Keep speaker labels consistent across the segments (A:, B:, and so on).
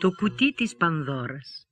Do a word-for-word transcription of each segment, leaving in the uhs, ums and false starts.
A: Το κουτί της Πανδώρας.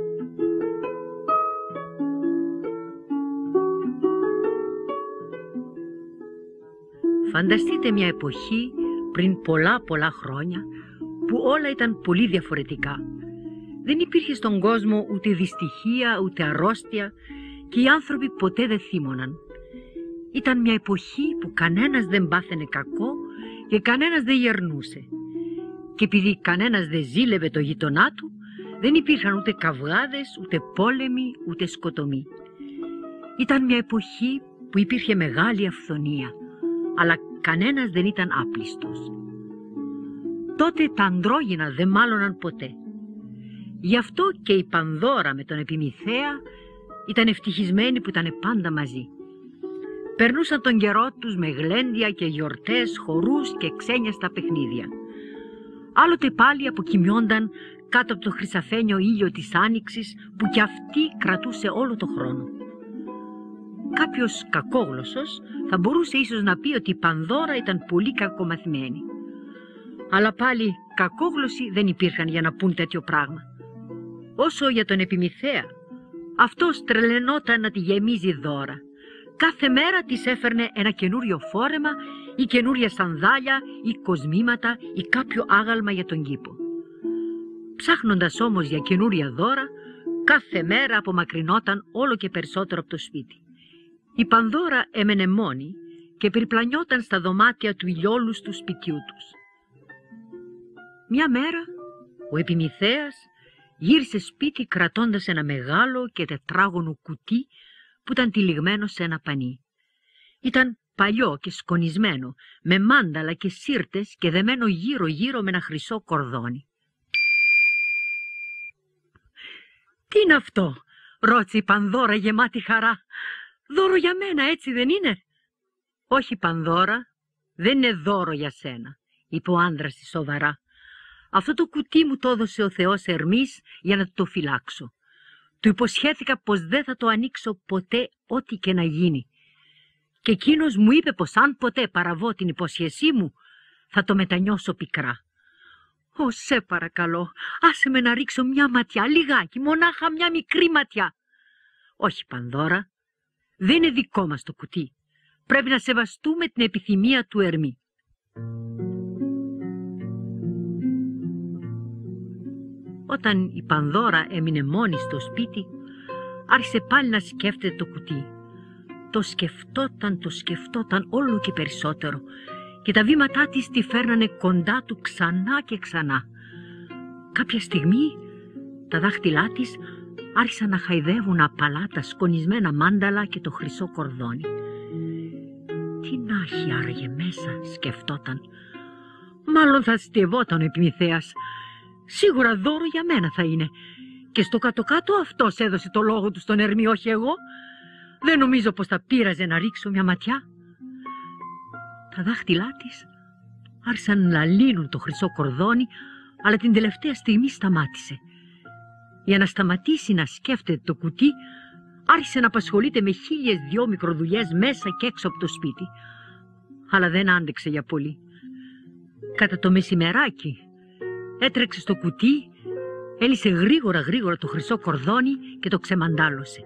A: Φανταστείτε μια εποχή πριν πολλά πολλά χρόνια που όλα ήταν πολύ διαφορετικά. Δεν υπήρχε στον κόσμο ούτε δυστυχία ούτε αρρώστια και οι άνθρωποι ποτέ δεν θύμωναν. Ήταν μια εποχή που κανένας δεν πάθαινε κακό και κανένας δεν γερνούσε. Και επειδή κανένας δεν ζήλευε το γειτονά του, δεν υπήρχαν ούτε καυγάδες, ούτε πόλεμοι, ούτε σκοτωμοί. Ήταν μια εποχή που υπήρχε μεγάλη αυθονία, αλλά κανένας δεν ήταν άπλιστος. Τότε τα ανδρόγυνα δεν μάλωναν ποτέ. Γι' αυτό και η Πανδώρα με τον Επιμηθέα ήταν ευτυχισμένοι που ήταν πάντα μαζί. Περνούσαν τον καιρό τους με γλέντια και γιορτές, χορούς και ξένια στα παιχνίδια. Άλλοτε πάλι αποκοιμιόνταν κάτω από το χρυσαφένιο ήλιο της άνοιξης που κι αυτή κρατούσε όλο το χρόνο. Κάποιος κακόγλωσσος θα μπορούσε ίσως να πει ότι η Πανδώρα ήταν πολύ κακομαθημένη. Αλλά πάλι κακόγλωσσοι δεν υπήρχαν για να πούν τέτοιο πράγμα. Όσο για τον Επιμηθέα, αυτός τρελαινόταν να τη γεμίζει δώρα. Κάθε μέρα της έφερνε ένα καινούριο φόρεμα ή καινούρια σανδάλια ή κοσμήματα ή κάποιο άγαλμα για τον κήπο. Ψάχνοντας όμως για καινούρια δώρα, κάθε μέρα απομακρυνόταν όλο και περισσότερο από το σπίτι. Η Πανδώρα έμενε μόνη και περιπλανιόταν στα δωμάτια του ηλιόλουστου σπιτιού τους. Μια μέρα ο Επιμηθέας γύρισε σπίτι κρατώντας ένα μεγάλο και τετράγωνο κουτί που ήταν τυλιγμένο σε ένα πανί. Ήταν παλιό και σκονισμένο, με μάνταλα και σύρτες και δεμένο γύρω-γύρω με ένα χρυσό κορδόνι. «Τι είναι αυτό?» ρώτησε η Πανδώρα γεμάτη χαρά. «Δώρο για μένα, έτσι δεν είναι?» «Όχι, Πανδώρα, δεν είναι δώρο για σένα», είπε ο άντρας της σοβαρά. «Αυτό το κουτί μου το έδωσε ο Θεός Ερμής για να το φυλάξω. Του υποσχέθηκα πως δεν θα το ανοίξω ποτέ ό,τι και να γίνει. Και εκείνος μου είπε πως αν ποτέ παραβώ την υπόσχεσή μου, θα το μετανιώσω πικρά. Ω, σε παρακαλώ, άσε με να ρίξω μια ματιά, λιγάκι, μονάχα μια μικρή ματιά». «Όχι, Πανδώρα, δεν είναι δικό μας το κουτί. Πρέπει να σεβαστούμε την επιθυμία του Ερμή». Όταν η Πανδώρα έμεινε μόνη στο σπίτι, άρχισε πάλι να σκέφτεται το κουτί. Το σκεφτόταν, το σκεφτόταν όλο και περισσότερο και τα βήματά της τη φέρνανε κοντά του ξανά και ξανά. Κάποια στιγμή τα δάχτυλά της άρχισαν να χαϊδεύουν απαλά τα σκονισμένα μάνταλα και το χρυσό κορδόνι. «Τι να έχει άραγε μέσα?» σκεφτόταν. «Μάλλον θα αστειευόταν ο Επιμηθέας. Σίγουρα δώρο για μένα θα είναι. Και στο κάτω-κάτω αυτός έδωσε το λόγο του στον Ερμή, όχι εγώ. Δεν νομίζω πως θα πείραζε να ρίξω μια ματιά». Τα δάχτυλά της άρχισαν να λύνουν το χρυσό κορδόνι, αλλά την τελευταία στιγμή σταμάτησε. Για να σταματήσει να σκέφτεται το κουτί, άρχισε να απασχολείται με χίλιες δυο μικροδουλειές μέσα και έξω από το σπίτι. Αλλά δεν άντεξε για πολύ. Κατά το μεσημεράκι έτρεξε στο κουτί, έλυσε γρήγορα γρήγορα το χρυσό κορδόνι και το ξεμαντάλωσε.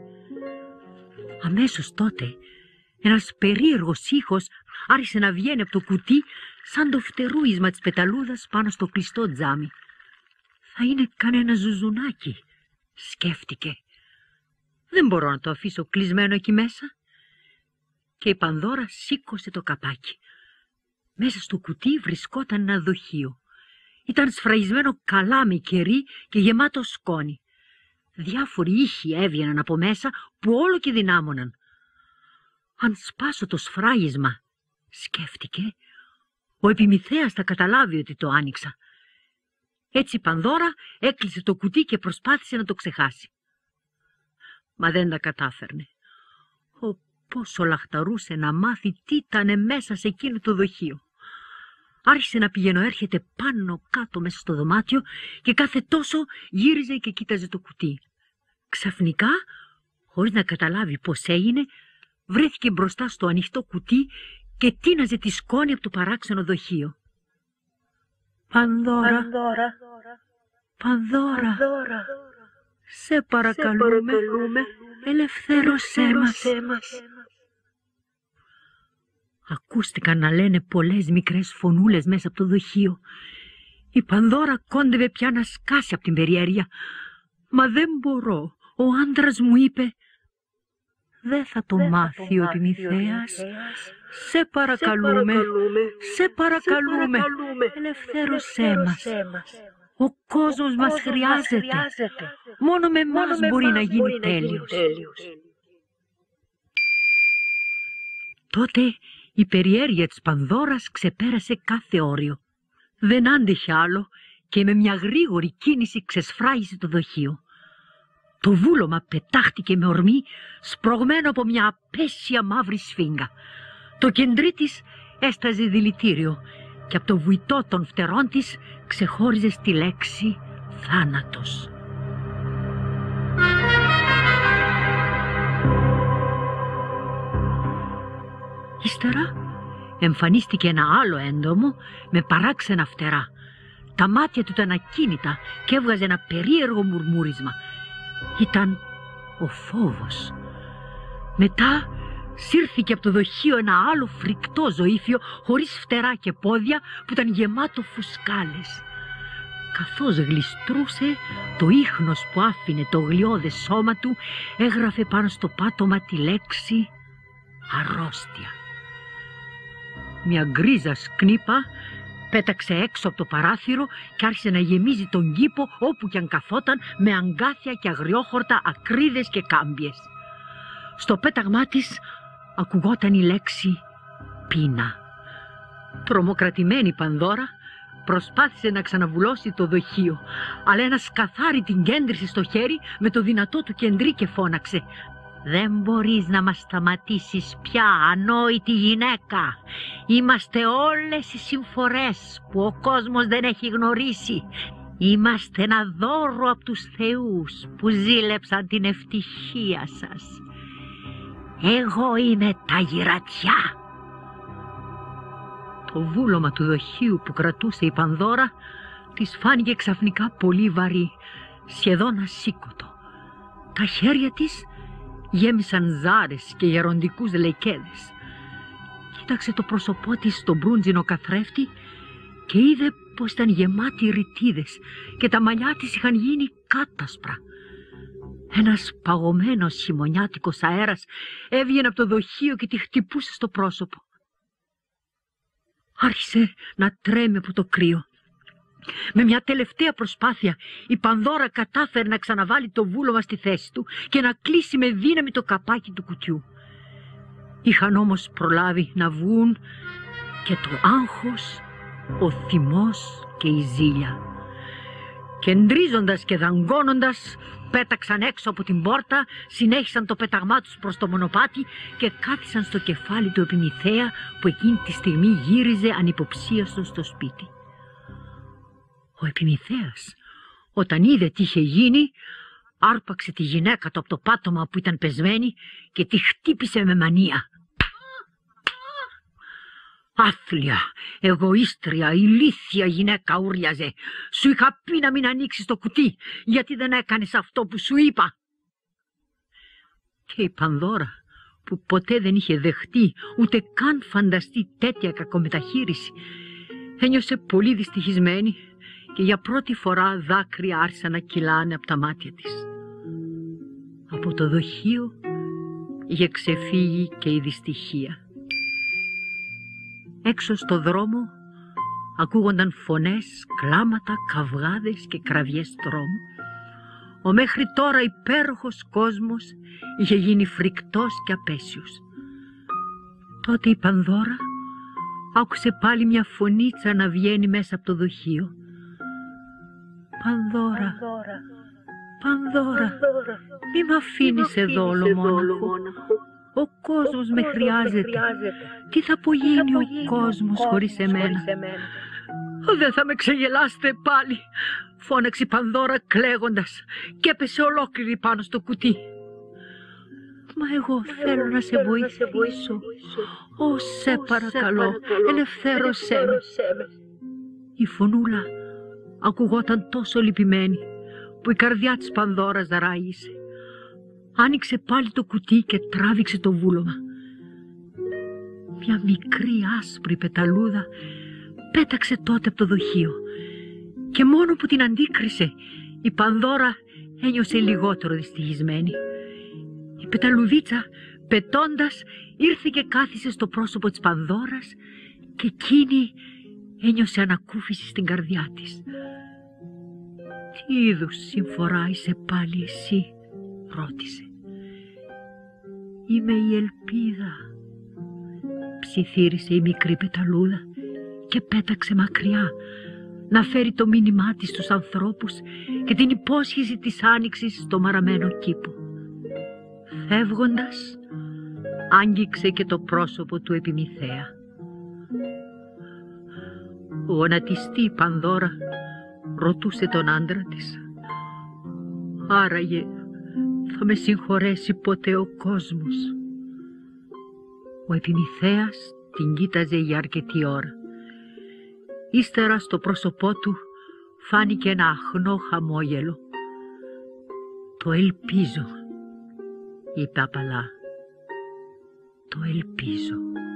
A: Αμέσως τότε ένας περίεργος ήχος άρχισε να βγαίνει από το κουτί σαν το φτερούισμα της πεταλούδας πάνω στο κλειστό τζάμι. «Θα είναι κανένα ζουζουνάκι», σκέφτηκε. «Δεν μπορώ να το αφήσω κλεισμένο εκεί μέσα». Και η Πανδώρα σήκωσε το καπάκι. Μέσα στο κουτί βρισκόταν ένα δοχείο. Ήταν σφραγισμένο καλά με κερί και γεμάτο σκόνη. Διάφοροι ήχοι έβγαιναν από μέσα που όλο και δυνάμωναν. «Αν σπάσω το σφράγισμα», σκέφτηκε, «ο Επιμηθέας θα καταλάβει ότι το άνοιξα». Έτσι η Πανδώρα έκλεισε το κουτί και προσπάθησε να το ξεχάσει. Μα δεν τα κατάφερνε. Ω, πόσο λαχταρούσε να μάθει τι ήτανε μέσα σε εκείνο το δοχείο. Άρχισε να πηγαίνω έρχεται πάνω κάτω μέσα στο δωμάτιο και κάθε τόσο γύριζε και κοίταζε το κουτί. Ξαφνικά, χωρίς να καταλάβει πώς έγινε, βρέθηκε μπροστά στο ανοιχτό κουτί και τίναζε τη σκόνη από το παράξενο δοχείο. «Πανδώρα, Πανδώρα, σε παρακαλούμε, ελευθέρωσέ μας. Ακούστηκαν να λένε πολλές μικρές φωνούλες μέσα από το δοχείο. Η Πανδώρα κόντευε πια να σκάσει από την περιέργεια. «Μα δεν μπορώ, ο άντρας μου είπε...» «Δεν θα το μάθει ο Επιμηθέας. Σε παρακαλούμε, σε παρακαλούμε, ελευθέρωσέ μας. Ο κόσμος μας χρειάζεται. Μόνο με εμάς μπορεί να γίνει τέλειος». Τότε η περιέργεια της Πανδώρας ξεπέρασε κάθε όριο. Δεν άντεχε άλλο και με μια γρήγορη κίνηση ξεσφράγισε το δοχείο. Το βούλωμα πετάχτηκε με ορμή, σπρωγμένο από μια απέσια μαύρη σφίγγα. Το κεντρί της έσταζε δηλητήριο και από το βουητό των φτερών της ξεχώριζε στη λέξη θάνατος. Ύστερα εμφανίστηκε ένα άλλο έντομο με παράξενα φτερά. Τα μάτια του ήταν ακίνητα και έβγαζε ένα περίεργο μουρμούρισμα. Ήταν ο φόβος. Μετά σύρθηκε από το δοχείο ένα άλλο φρικτό ζωήφιο χωρίς φτερά και πόδια που ήταν γεμάτο φουσκάλες. Καθώς γλιστρούσε, το ίχνος που άφηνε το γλιώδες σώμα του έγραφε πάνω στο πάτωμα τη λέξη αρρώστια. Μια γκρίζα σκνίπα πέταξε έξω από το παράθυρο και άρχισε να γεμίζει τον κήπο όπου κι αν καθόταν με αγκάθια και αγριόχορτα ακρίδες και κάμπιες. Στο πέταγμά της ακουγόταν η λέξη πείνα. Τρομοκρατημένη η Πανδώρα προσπάθησε να ξαναβουλώσει το δοχείο, αλλά ένα σκαθάρι την κέντρισε στο χέρι με το δυνατό του κεντρί και φώναξε: «Δεν μπορείς να μας σταματήσεις πια, ανόητη γυναίκα. Είμαστε όλες οι συμφορές που ο κόσμος δεν έχει γνωρίσει. Είμαστε ένα δώρο από τους θεούς που ζήλεψαν την ευτυχία σας. Εγώ είμαι τα γυρατιά». Το βούλωμα του δοχείου που κρατούσε η Πανδώρα της φάνηκε ξαφνικά πολύ βαρύ, σχεδόν ασήκωτο. Τα χέρια της γέμισαν ζάρες και γεροντικούς λεκέδες. Κοίταξε το πρόσωπό της στον μπρούντζινο καθρέφτη και είδε πως ήταν γεμάτη ρητίδες και τα μαλλιά της είχαν γίνει κάτασπρα. Ένας παγωμένος χειμωνιάτικος αέρας έβγαινε από το δοχείο και τη χτυπούσε στο πρόσωπο. Άρχισε να τρέμει από το κρύο. Με μια τελευταία προσπάθεια η Πανδώρα κατάφερε να ξαναβάλει το βούλωμα στη θέση του και να κλείσει με δύναμη το καπάκι του κουτιού. Είχαν όμως προλάβει να βγουν και το άγχος, ο θυμός και η ζήλια. Κεντρίζοντας και δαγκώνοντας πέταξαν έξω από την πόρτα, συνέχισαν το πέταγμά τους προς το μονοπάτι και κάθισαν στο κεφάλι του Επιμηθέα που εκείνη τη στιγμή γύριζε ανυποψίαστος στο σπίτι. Ο Επιμηθέας, όταν είδε τι είχε γίνει, άρπαξε τη γυναίκα του από το πάτωμα που ήταν πεσμένη και τη χτύπησε με μανία. «Άθλια, εγωίστρια, ηλίθια γυναίκα», ούριαζε. «Σου είχα πει να μην ανοίξεις το κουτί, γιατί δεν έκανες αυτό που σου είπα». Και η Πανδώρα, που ποτέ δεν είχε δεχτεί ούτε καν φανταστεί τέτοια κακομεταχείριση, ένιωσε πολύ δυστυχισμένη και για πρώτη φορά δάκρυα άρχισαν να κυλάνε από τα μάτια της. Από το δοχείο είχε ξεφύγει και η δυστυχία. Έξω στο δρόμο ακούγονταν φωνές, κλάματα, καυγάδες και κραυγές τρόμου. Ο μέχρι τώρα υπέροχος κόσμος είχε γίνει φρικτός και απέσιος. Τότε η Πανδώρα άκουσε πάλι μια φωνίτσα να βγαίνει μέσα από το δοχείο. «Πανδώρα, Πανδώρα, μη μ' αφήνεις εδώ ολομόναχο. Ο κόσμος με χρειάζεται. Τι θα απογίνει ο κόσμος χωρίς εμένα?» «Δεν θα με ξεγελάσετε πάλι», φώναξε η Πανδώρα κλαίγοντας και έπεσε ολόκληρη πάνω στο κουτί. «Μα εγώ θέλω να σε βοηθήσω. Ω, σε παρακαλώ, ελευθέρωσέ με». Η φωνούλα ακουγόταν τόσο λυπημένη που η καρδιά της Πανδώρας ράγισε. Άνοιξε πάλι το κουτί και τράβηξε το βούλωμα. Μια μικρή άσπρη πεταλούδα πέταξε τότε από το δοχείο και μόνο που την αντίκρισε η Πανδώρα ένιωσε λιγότερο δυστυχισμένη. Η πεταλουδίτσα πετώντας ήρθε και κάθισε στο πρόσωπο της Πανδώρας και εκείνη ένιωσε ανακούφιση στην καρδιά της. «Τι είδους συμφορά είσαι πάλι εσύ?» ρώτησε. «Είμαι η ελπίδα», ψιθύρισε η μικρή πεταλούδα και πέταξε μακριά να φέρει το μήνυμά της στους ανθρώπους και την υπόσχεση της άνοιξης στο μαραμένο κήπο. Φεύγοντας, άγγιξε και το πρόσωπο του Επιμηθέα. Γονατιστή η Πανδώρα ρωτούσε τον άντρα της. «Άραγε θα με συγχωρέσει ποτέ ο κόσμος?» Ο Επιμηθέας την κοίταζε για αρκετή ώρα. Ύστερα στο πρόσωπό του φάνηκε ένα αχνό χαμόγελο. «Το ελπίζω», είπε απαλά. «Το ελπίζω».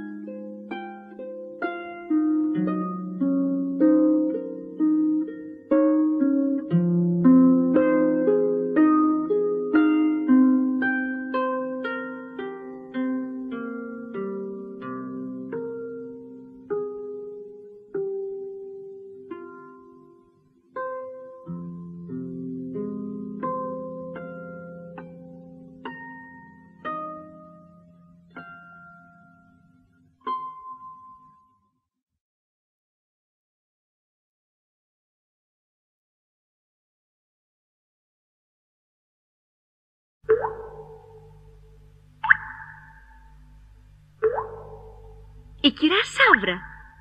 B: Η κυρά Σάβρα.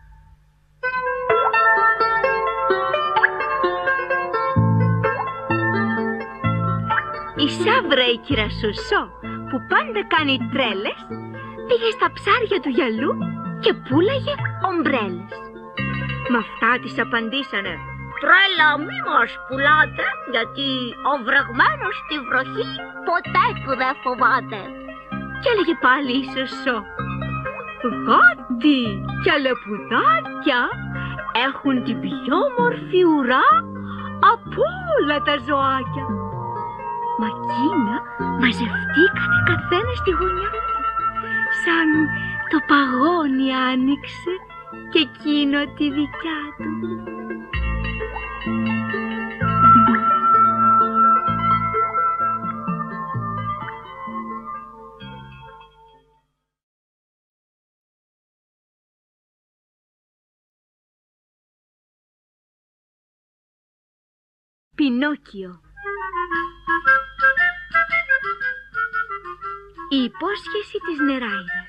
B: Η Σάβρα η κυρά Σωσό, που πάντα κάνει τρέλες, πήγε στα ψάρια του γυαλού και πούλαγε ομπρέλες. Μ' αυτά της απαντήσανε: «Τρέλα μη μας πουλάτε, γιατί ο βρεγμένος στη βροχή ποτέ που δεν φοβάται». Και έλεγε πάλι η Σωσό: «Γάτι και αλεπουδάκια έχουν την πιο μορφή ουρά από όλα τα ζωάκια». Μα εκείνα μαζευτήκανε καθένα στη γωνιά του, σαν το παγόνι άνοιξε και εκείνο τη δικιά του. Πινόκιο. Η υπόσχεση της νεράιδας.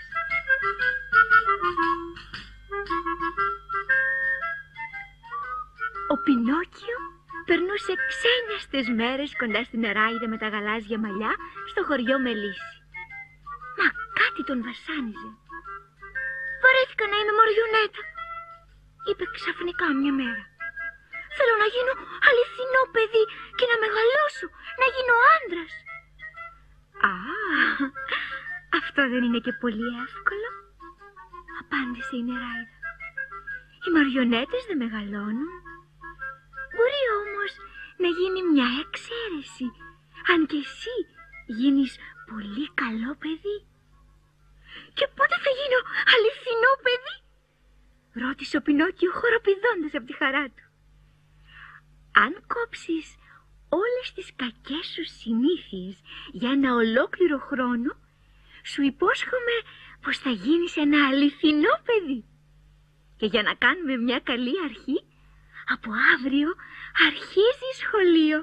B: Ο Πινόκιο περνούσε ξένιαστες μέρες κοντά στην νεράιδα με τα γαλάζια μαλλιά στο χωριό Μελίσι. Μα κάτι τον βασάνιζε. «Βαρέθηκα να είμαι μαριονέτα», είπε ξαφνικά μια μέρα. «Θέλω να γίνω αληθινό παιδί και να μεγαλώσω, να γίνω άντρας». «Α, αυτό δεν είναι και πολύ εύκολο», απάντησε η νεράιδα. «Οι μαριονέτες δεν μεγαλώνουν. Μπορεί όμως να γίνει μια εξαίρεση, αν και εσύ γίνεις πολύ καλό παιδί». «Και πότε θα γίνω αληθινό παιδί?» ρώτησε ο Πινόκιο χοροπηδώντας από τη χαρά του. «Αν κόψεις όλες τις κακές σου συνήθειες για ένα ολόκληρο χρόνο, σου υπόσχομαι πως θα γίνεις ένα αληθινό παιδί. Και για να κάνουμε μια καλή αρχή, από αύριο αρχίζει σχολείο».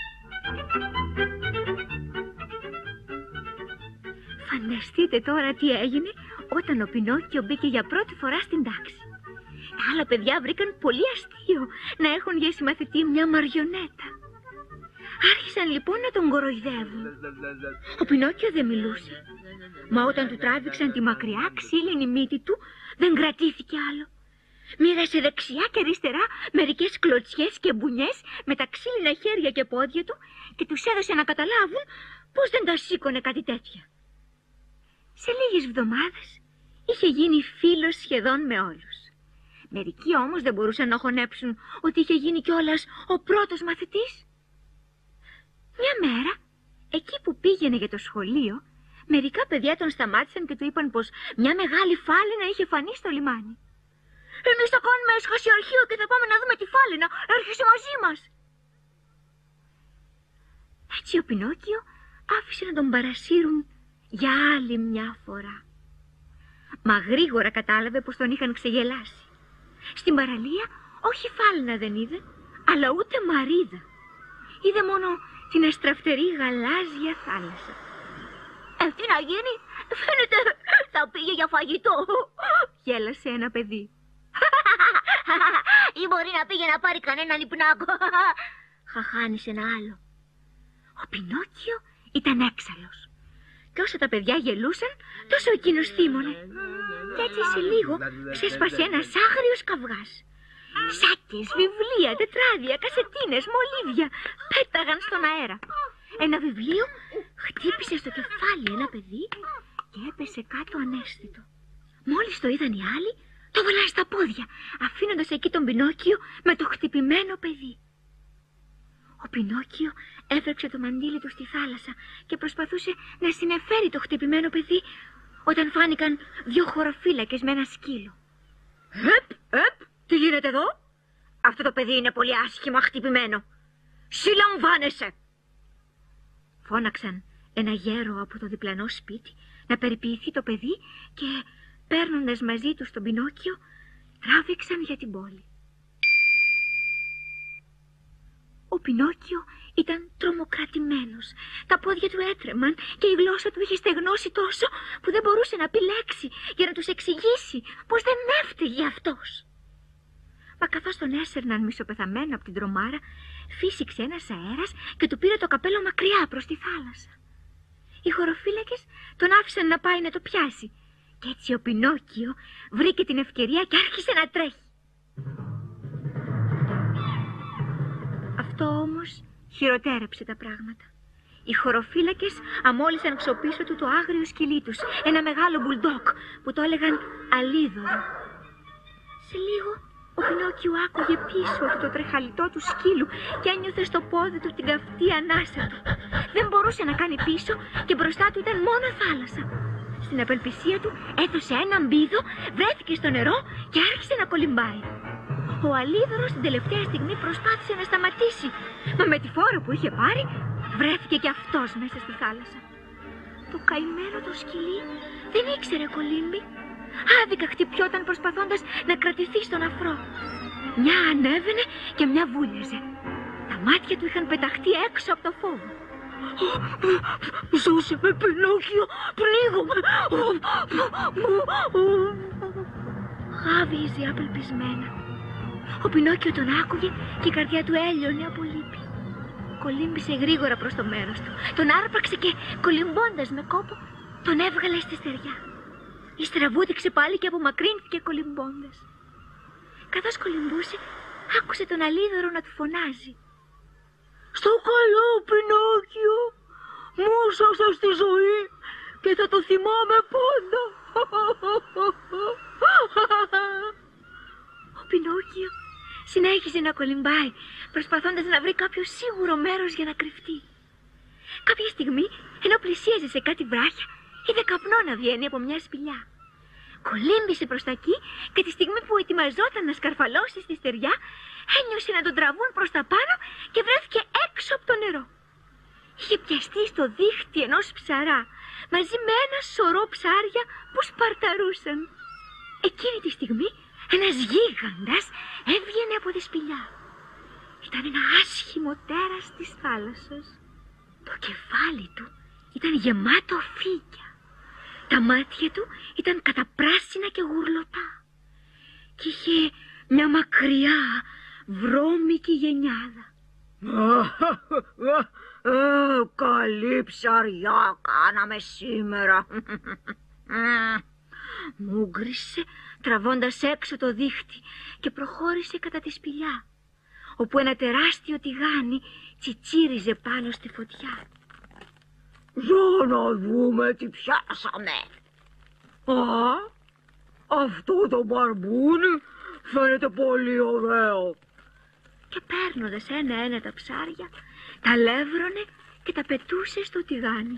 B: Φανταστείτε τώρα τι έγινε όταν ο Πινόκιο μπήκε για πρώτη φορά στην τάξη. Τα άλλα παιδιά βρήκαν πολύ αστείο να έχουν για συμμαθητή μια μαριονέτα. Άρχισαν λοιπόν να τον κοροϊδεύουν. Ο Πινόκιο δεν μιλούσε. Μα όταν του τράβηξαν τη μακριά ξύλινη μύτη του, δεν κρατήθηκε άλλο. Μοίρασε δεξιά και αριστερά μερικές κλωτσιές και μπουνιές με τα ξύλινα χέρια και πόδια του και τους έδωσε να καταλάβουν πως δεν τα σήκωνε κάτι τέτοια. Σε λίγες εβδομάδες είχε γίνει φίλος σχεδόν με όλους. Μερικοί όμως δεν μπορούσαν να χωνέψουν ότι είχε γίνει κιόλας ο πρώτος μαθητής. Μια μέρα, εκεί που πήγαινε για το σχολείο, μερικά παιδιά τον σταμάτησαν και του είπαν πως μια μεγάλη φάλαινα είχε φανεί στο λιμάνι. «Εμείς θα κάνουμε σχασιαρχείο και θα πάμε να δούμε τη φάλαινα. Έρχεσαι μαζί μας!» Έτσι ο Πινόκιο άφησε να τον παρασύρουν για άλλη μια φορά. Μα γρήγορα κατάλαβε πως τον είχαν ξεγελάσει. Στην παραλία όχι φάλαινα δεν είδε, αλλά ούτε μαρίδα. Είδε μόνο την αστραφτερή γαλάζια θάλασσα. «Ε, τι να γίνει, φαίνεται θα πήγε για φαγητό», γέλασε ένα παιδί. «Ή μπορεί να πήγε να πάρει κανέναν υπνάκο», χαχάνισε ένα άλλο. Ο Πινόκιο ήταν έξαλλος. Και όσο τα παιδιά γελούσαν, τόσο εκείνος θύμωνε. Και έτσι σε λίγο ξέσπασε ένας άγριος καυγάς. Σάκες, βιβλία, τετράδια, κασετίνες, μολύβια πέταγαν στον αέρα. Ένα βιβλίο χτύπησε στο κεφάλι ένα παιδί και έπεσε κάτω αναίσθητο. Μόλις το είδαν οι άλλοι, το βάλαν στα πόδια, αφήνοντας εκεί τον Πινόκιο με το χτυπημένο παιδί. Ο Πινόκιο έβρεξε το μαντίλι του στη θάλασσα και προσπαθούσε να συνεφέρει το χτυπημένο παιδί όταν φάνηκαν δύο χωροφύλακες με ένα σκύλο. «Επ, επ, τι γίνεται εδώ? Αυτό το παιδί είναι πολύ άσχημα χτυπημένο. Συλλαμβάνεσαι!» Φώναξαν ένα γέρο από το διπλανό σπίτι να περιποιηθεί το παιδί και παίρνοντας μαζί τους τον Πινόκιο τράβηξαν για την πόλη. Ο Πινόκιο ήταν τρομοκρατημένος. Τα πόδια του έτρεμαν και η γλώσσα του είχε στεγνώσει τόσο που δεν μπορούσε να πει λέξη για να τους εξηγήσει πως δεν έφταιγε αυτός. Μα καθώς τον έσερναν μισοπεθαμένο από την τρομάρα, φύσηξε ένας αέρας και του πήρε το καπέλο μακριά προς τη θάλασσα. Οι χωροφύλακες τον άφησαν να πάει να το πιάσει και έτσι ο Πινόκιο βρήκε την ευκαιρία και άρχισε να τρέχει. Αυτό όμως χειροτέρεψε τα πράγματα. Οι χωροφύλακες αμόλυσαν ξοπίσω του το άγριο σκυλί τους, ένα μεγάλο μπουλντόκ που το έλεγαν Αλίδωρο. Σε λίγο ο Πινόκιο άκουγε πίσω του το τρεχαλιτό του σκύλου και ένιωθε στο πόδι του την καυτή ανάσα του. Δεν μπορούσε να κάνει πίσω και μπροστά του ήταν μόνο θάλασσα. Στην απελπισία του έδωσε έναν μπίδο, βρέθηκε στο νερό και άρχισε να κολυμπάει. Ο Αλίδωρος την τελευταία στιγμή προσπάθησε να σταματήσει, μα με τη φόρα που είχε πάρει βρέθηκε και αυτός μέσα στη θάλασσα. Το καημένο το σκυλί δεν ήξερε κολύμπι. Άδικα χτυπιόταν προσπαθώντας να κρατηθεί στον αφρό. Μια ανέβαινε και μια βούλιαζε. Τα μάτια του είχαν πεταχτεί έξω από το φόβο. «Σώσε με, Πινόκιο, πνίγομαι!» Χάβιζε απελπισμένα. Ο Πινόκιο τον άκουγε και η καρδιά του έλειωνε από λύπη. Κολύμπησε γρήγορα προς το μέρος του. Τον άρπαξε και κολυμπώντας με κόπο τον έβγαλε στη στεριά. Ύστερα βούτυξε πάλι και απομακρύνθηκε κολυμπώντας. Καθώς κολυμπούσε, άκουσε τον Αλίδωρο να του φωνάζει. «Στο καλό, Πινόκιο, μου σώσα στη ζωή και θα το θυμάμαι πάντα». Ο Πινόκιο συνέχιζε να κολυμπάει, προσπαθώντας να βρει κάποιο σίγουρο μέρος για να κρυφτεί. Κάποια στιγμή, ενώ πλησίαζε σε κάτι βράχια, είδε καπνό να βγαίνει από μια σπηλιά. Κολύμπησε προς τα εκεί και τη στιγμή που ετοιμαζόταν να σκαρφαλώσει στη στεριά, ένιωσε να τον τραβούν προς τα πάνω και βρέθηκε έξω από το νερό. Είχε πιαστεί στο δίχτυ ενός ψαρά, μαζί με ένα σωρό ψάρια που σπαρταρούσαν. Εκείνη τη στιγμή, ένας γίγαντας έβγαινε από τη σπηλιά. Ήταν ένα άσχημο τέρας της θάλασσας. Το κεφάλι του ήταν γεμάτο φύκια. Τα μάτια του ήταν καταπράσινα και γουρλωτά. Και είχε μια μακριά βρώμικη γενιάδα. «Ε, καλή ψαριά κάναμε σήμερα. μούγκρισε τραβώντας έξω το δίχτυ και προχώρησε κατά τη σπηλιά, όπου ένα τεράστιο τηγάνι τσιτσίριζε πάνω στη φωτιά.
C: Για να δούμε τι πιάσαμε. Α, αυτό το μπαρμπούνι φαίνεται πολύ ωραίο.
B: Και παίρνοντας ένα-ένα τα ψάρια, τα λεύρωνε και τα πετούσε στο τηγάνι.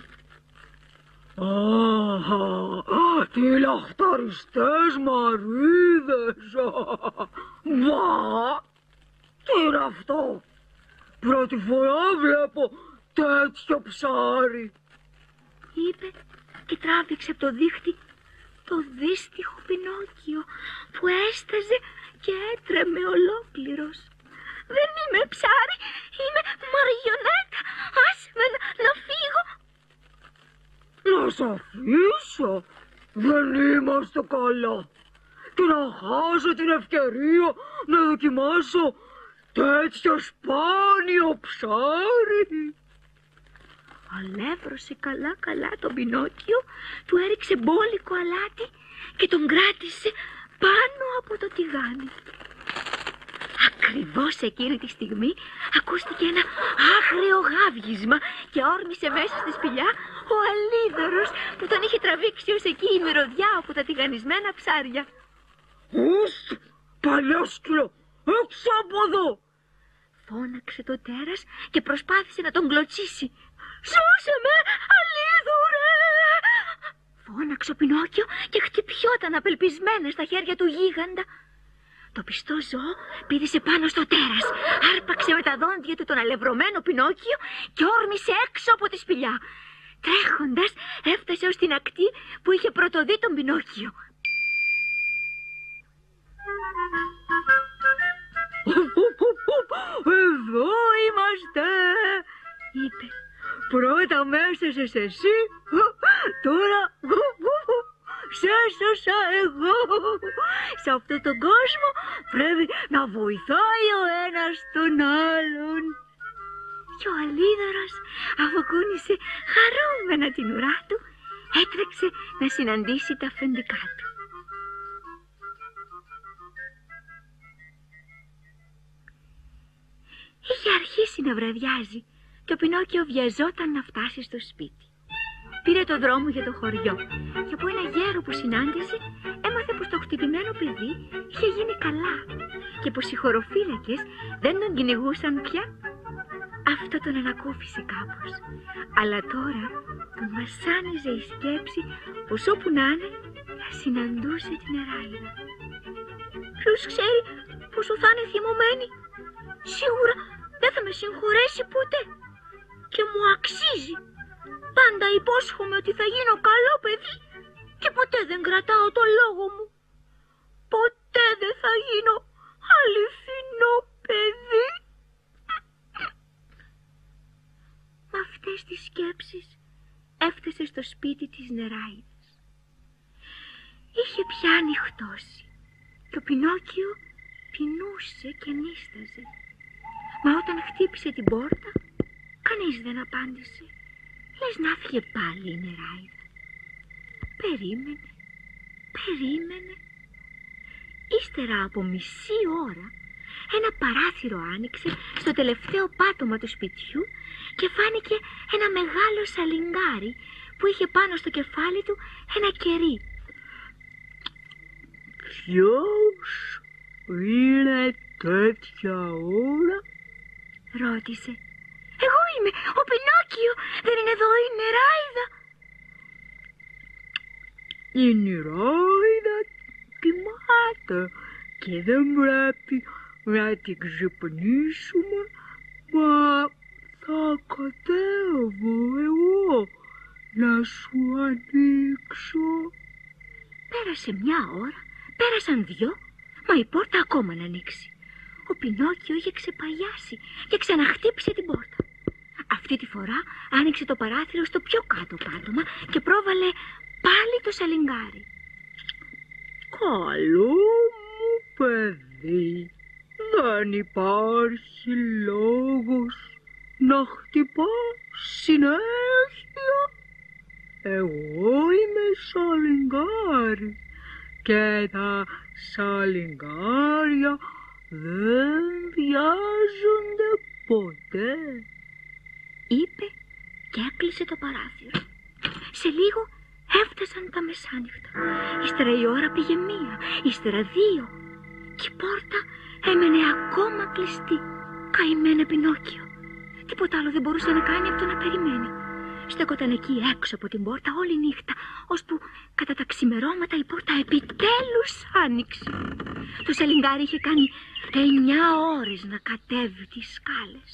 C: Α, τι λαχταριστές μαρίδες. Μα, τι είναι αυτό? Πρώτη φορά βλέπω τέτοιο ψάρι,
B: είπε και τράβηξε από το δίχτυ το δύστιχο Πινόκιο που έσταζε και έτρεμε ολόκληρος. Δεν είμαι ψάρι, είμαι μαριονέτα. Άσε με να, να φύγω.
C: Να σ' αφήσω? Δεν είμαστε καλά. Και να χάσω την ευκαιρία να δοκιμάσω τέτοιο σπάνιο ψάρι.
B: Αλεύρωσε καλά-καλά τον Πινόκιο, του έριξε μπόλικο αλάτι και τον κράτησε πάνω από το τηγάνι. Ακριβώς εκείνη τη στιγμή ακούστηκε ένα άγριο γάβγισμα και όρμησε μέσα στη σπηλιά ο αλίδωρος που τον είχε τραβήξει ως εκεί η μυρωδιά από τα τηγανισμένα ψάρια.
C: Ουστ, παλιόσκυλο, έξω από εδώ!
B: Φώναξε το τέρας και προσπάθησε να τον κλωτσίσει. «Σώσε με, αλίδωρε!» φώναξε ο Πινόκιο και χτυπιόταν απελπισμένα στα χέρια του γίγαντα. Το πιστό ζώο πήδησε πάνω στο τέρας, άρπαξε με τα δόντια του τον αλευρωμένο Πινόκιο και όρμησε έξω από τη σπηλιά. Τρέχοντας έφτασε ως την ακτή που είχε πρωτοδεί τον Πινόκιο.
C: Εδώ είμαστε,
B: είπε.
C: Πρώτα με έσωσες εσύ, τώρα σε έσωσα εγώ. Σε αυτόν τον κόσμο πρέπει να βοηθάει ο ένας τον άλλον.
B: Και ο αλίδωρος, αφού κούνησε χαρούμενα την ουρά του, έτρεξε να συναντήσει τα αφεντικά του. Είχε αρχίσει να βραδιάζει και ο Πινόκιο βιαζόταν να φτάσει στο σπίτι. Πήρε το δρόμο για το χωριό και από ένα γέρο που συνάντησε έμαθε πως το χτυπημένο παιδί είχε γίνει καλά και πως οι χωροφύλακες δεν τον κυνηγούσαν πια. Αυτό τον ανακούφισε κάπως, αλλά τώρα τον βασάνιζε η σκέψη πως όπου να είναι θα συναντούσε την Νεράιδα. Ποιος ξέρει πόσο θα είναι θυμωμένη. Σίγουρα δεν θα με συγχωρέσει ποτέ και μου αξίζει. Πάντα υπόσχομαι ότι θα γίνω καλό παιδί και ποτέ δεν κρατάω το λόγο μου. Ποτέ δεν θα γίνω αληθινό παιδί. Με αυτές τις σκέψεις έφτασε στο σπίτι της Νεράιδας. Είχε πια ανοιχτώσει και ο Πινόκιο πεινούσε και νίσταζε. Μα όταν χτύπησε την πόρτα, κανείς δεν απάντησε. Λες να φύγε πάλι η Νεράιδα. Περίμενε, περίμενε. Ύστερα από μισή ώρα, ένα παράθυρο άνοιξε στο τελευταίο πάτωμα του σπιτιού και φάνηκε ένα μεγάλο σαλιγκάρι που είχε πάνω στο κεφάλι του ένα κερί.
C: Ποιος είναι τέτοια ώρα?
B: Ρώτησε. Εγώ είμαι ο Πινόκιο, δεν είναι εδώ η Νεράιδα?
C: Η Νεράιδα κοιμάται και δεν πρέπει να την ξυπνήσουμε, μα θα κατέβω εγώ να σου ανοίξω.
B: Πέρασε μια ώρα, πέρασαν δυο, μα η πόρτα ακόμα να ανοίξει. Ο Πινόκιο είχε ξεπαγιάσει και ξαναχτύπησε την πόρτα. Αυτή τη φορά άνοιξε το παράθυρο στο πιο κάτω πάτωμα και πρόβαλε πάλι το σαλιγκάρι.
C: Καλό μου παιδί, δεν υπάρχει λόγος να χτυπάς συνέχεια. Εγώ είμαι σαλιγκάρι και τα σαλιγκάρια δεν βιάζονται ποτέ,
B: είπε και έκλεισε το παράθυρο. Σε λίγο έφτασαν τα μεσάνυχτα. Ύστερα η ώρα πήγε μία, ύστερα δύο και η πόρτα έμενε ακόμα κλειστή. Καημένε Πινόκιο. Τίποτα άλλο δεν μπορούσε να κάνει από το να περιμένει. Στέκονταν εκεί έξω από την πόρτα όλη νύχτα, ώσπου κατά τα ξημερώματα η πόρτα επιτέλους άνοιξε. Το σαλιγκάρι είχε κάνει εννιά ώρες να κατέβει τις σκάλες.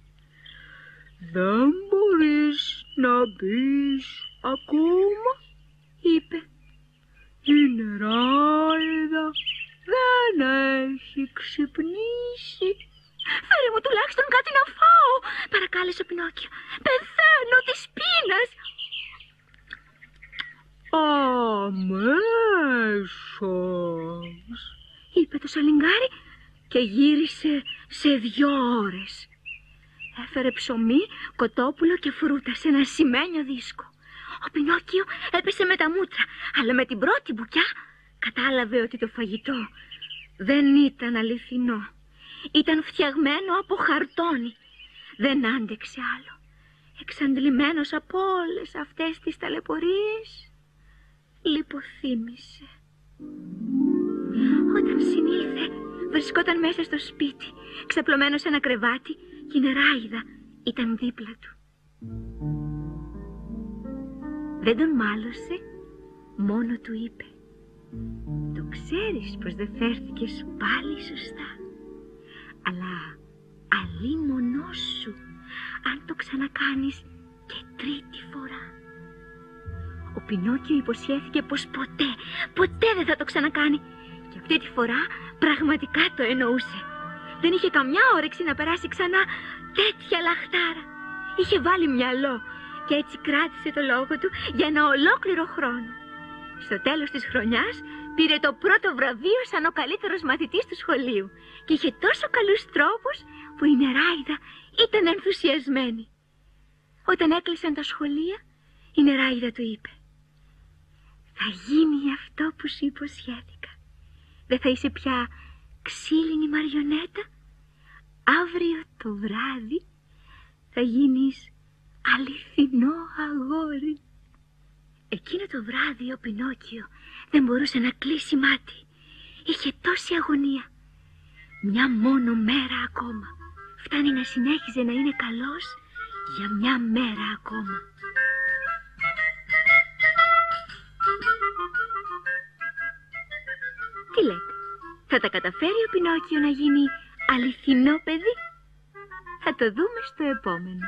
C: «Δεν μπορείς να μπεις ακόμα»,
B: είπε.
C: «Η νεράιδα δεν έχει ξυπνήσει».
B: «Φέρε μου τουλάχιστον κάτι να φάω», παρακάλεσε ο Πινόκιο. «Πεθαίνω της πείνας».
C: «Αμέσως»,
B: είπε το σαλιγκάρι και γύρισε σε δυο ώρες. Έφερε ψωμί, κοτόπουλο και φρούτα σε ένα σημαίνιο δίσκο. Ο Πινόκιο έπεσε με τα μούτρα, αλλά με την πρώτη μπουκιά κατάλαβε ότι το φαγητό δεν ήταν αληθινό. Ήταν φτιαγμένο από χαρτόνι. Δεν άντεξε άλλο. Εξαντλημένος από όλες αυτές τις ταλαιπωρίες, λιποθύμησε. Όταν συνήλθε, βρισκόταν μέσα στο σπίτι, ξαπλωμένο σε ένα κρεβάτι και η νεράιδα ήταν δίπλα του. Δεν τον μάλωσε, μόνο του είπε: «Το ξέρεις πως δεν φέρθηκες πάλι σωστά, αλλά αλίμονό σου αν το ξανακάνεις και τρίτη φορά». Ο Πινόκιο υποσχέθηκε πως ποτέ, ποτέ δεν θα το ξανακάνει και αυτή τη φορά πραγματικά το εννοούσε. Δεν είχε καμιά όρεξη να περάσει ξανά τέτοια λαχτάρα. Είχε βάλει μυαλό και έτσι κράτησε το λόγο του για ένα ολόκληρο χρόνο. Στο τέλος της χρονιάς πήρε το πρώτο βραβείο σαν ο καλύτερος μαθητής του σχολείου και είχε τόσο καλούς τρόπους που η νεράιδα ήταν ενθουσιασμένη. Όταν έκλεισαν τα σχολεία, η νεράιδα του είπε: «Θα γίνει αυτό που σου υποσχέθηκα. Δεν θα είσαι πια ξύλινη μαριονέτα. Αύριο το βράδυ θα γίνεις αληθινό αγόρι». Εκείνο το βράδυ ο Πινόκιο δεν μπορούσε να κλείσει μάτι. Είχε τόση αγωνία. Μια μόνο μέρα ακόμα. Φτάνει να συνέχιζε να είναι καλός για μια μέρα ακόμα. Τι λέτε, θα τα καταφέρει ο Πινόκιο να γίνει αληθινό παιδί? Θα το δούμε στο επόμενο.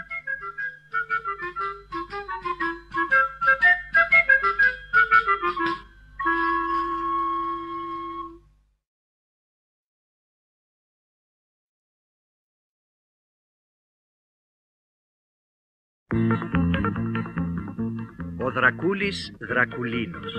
D: Ο Δρακούλης Δρακουλίνος.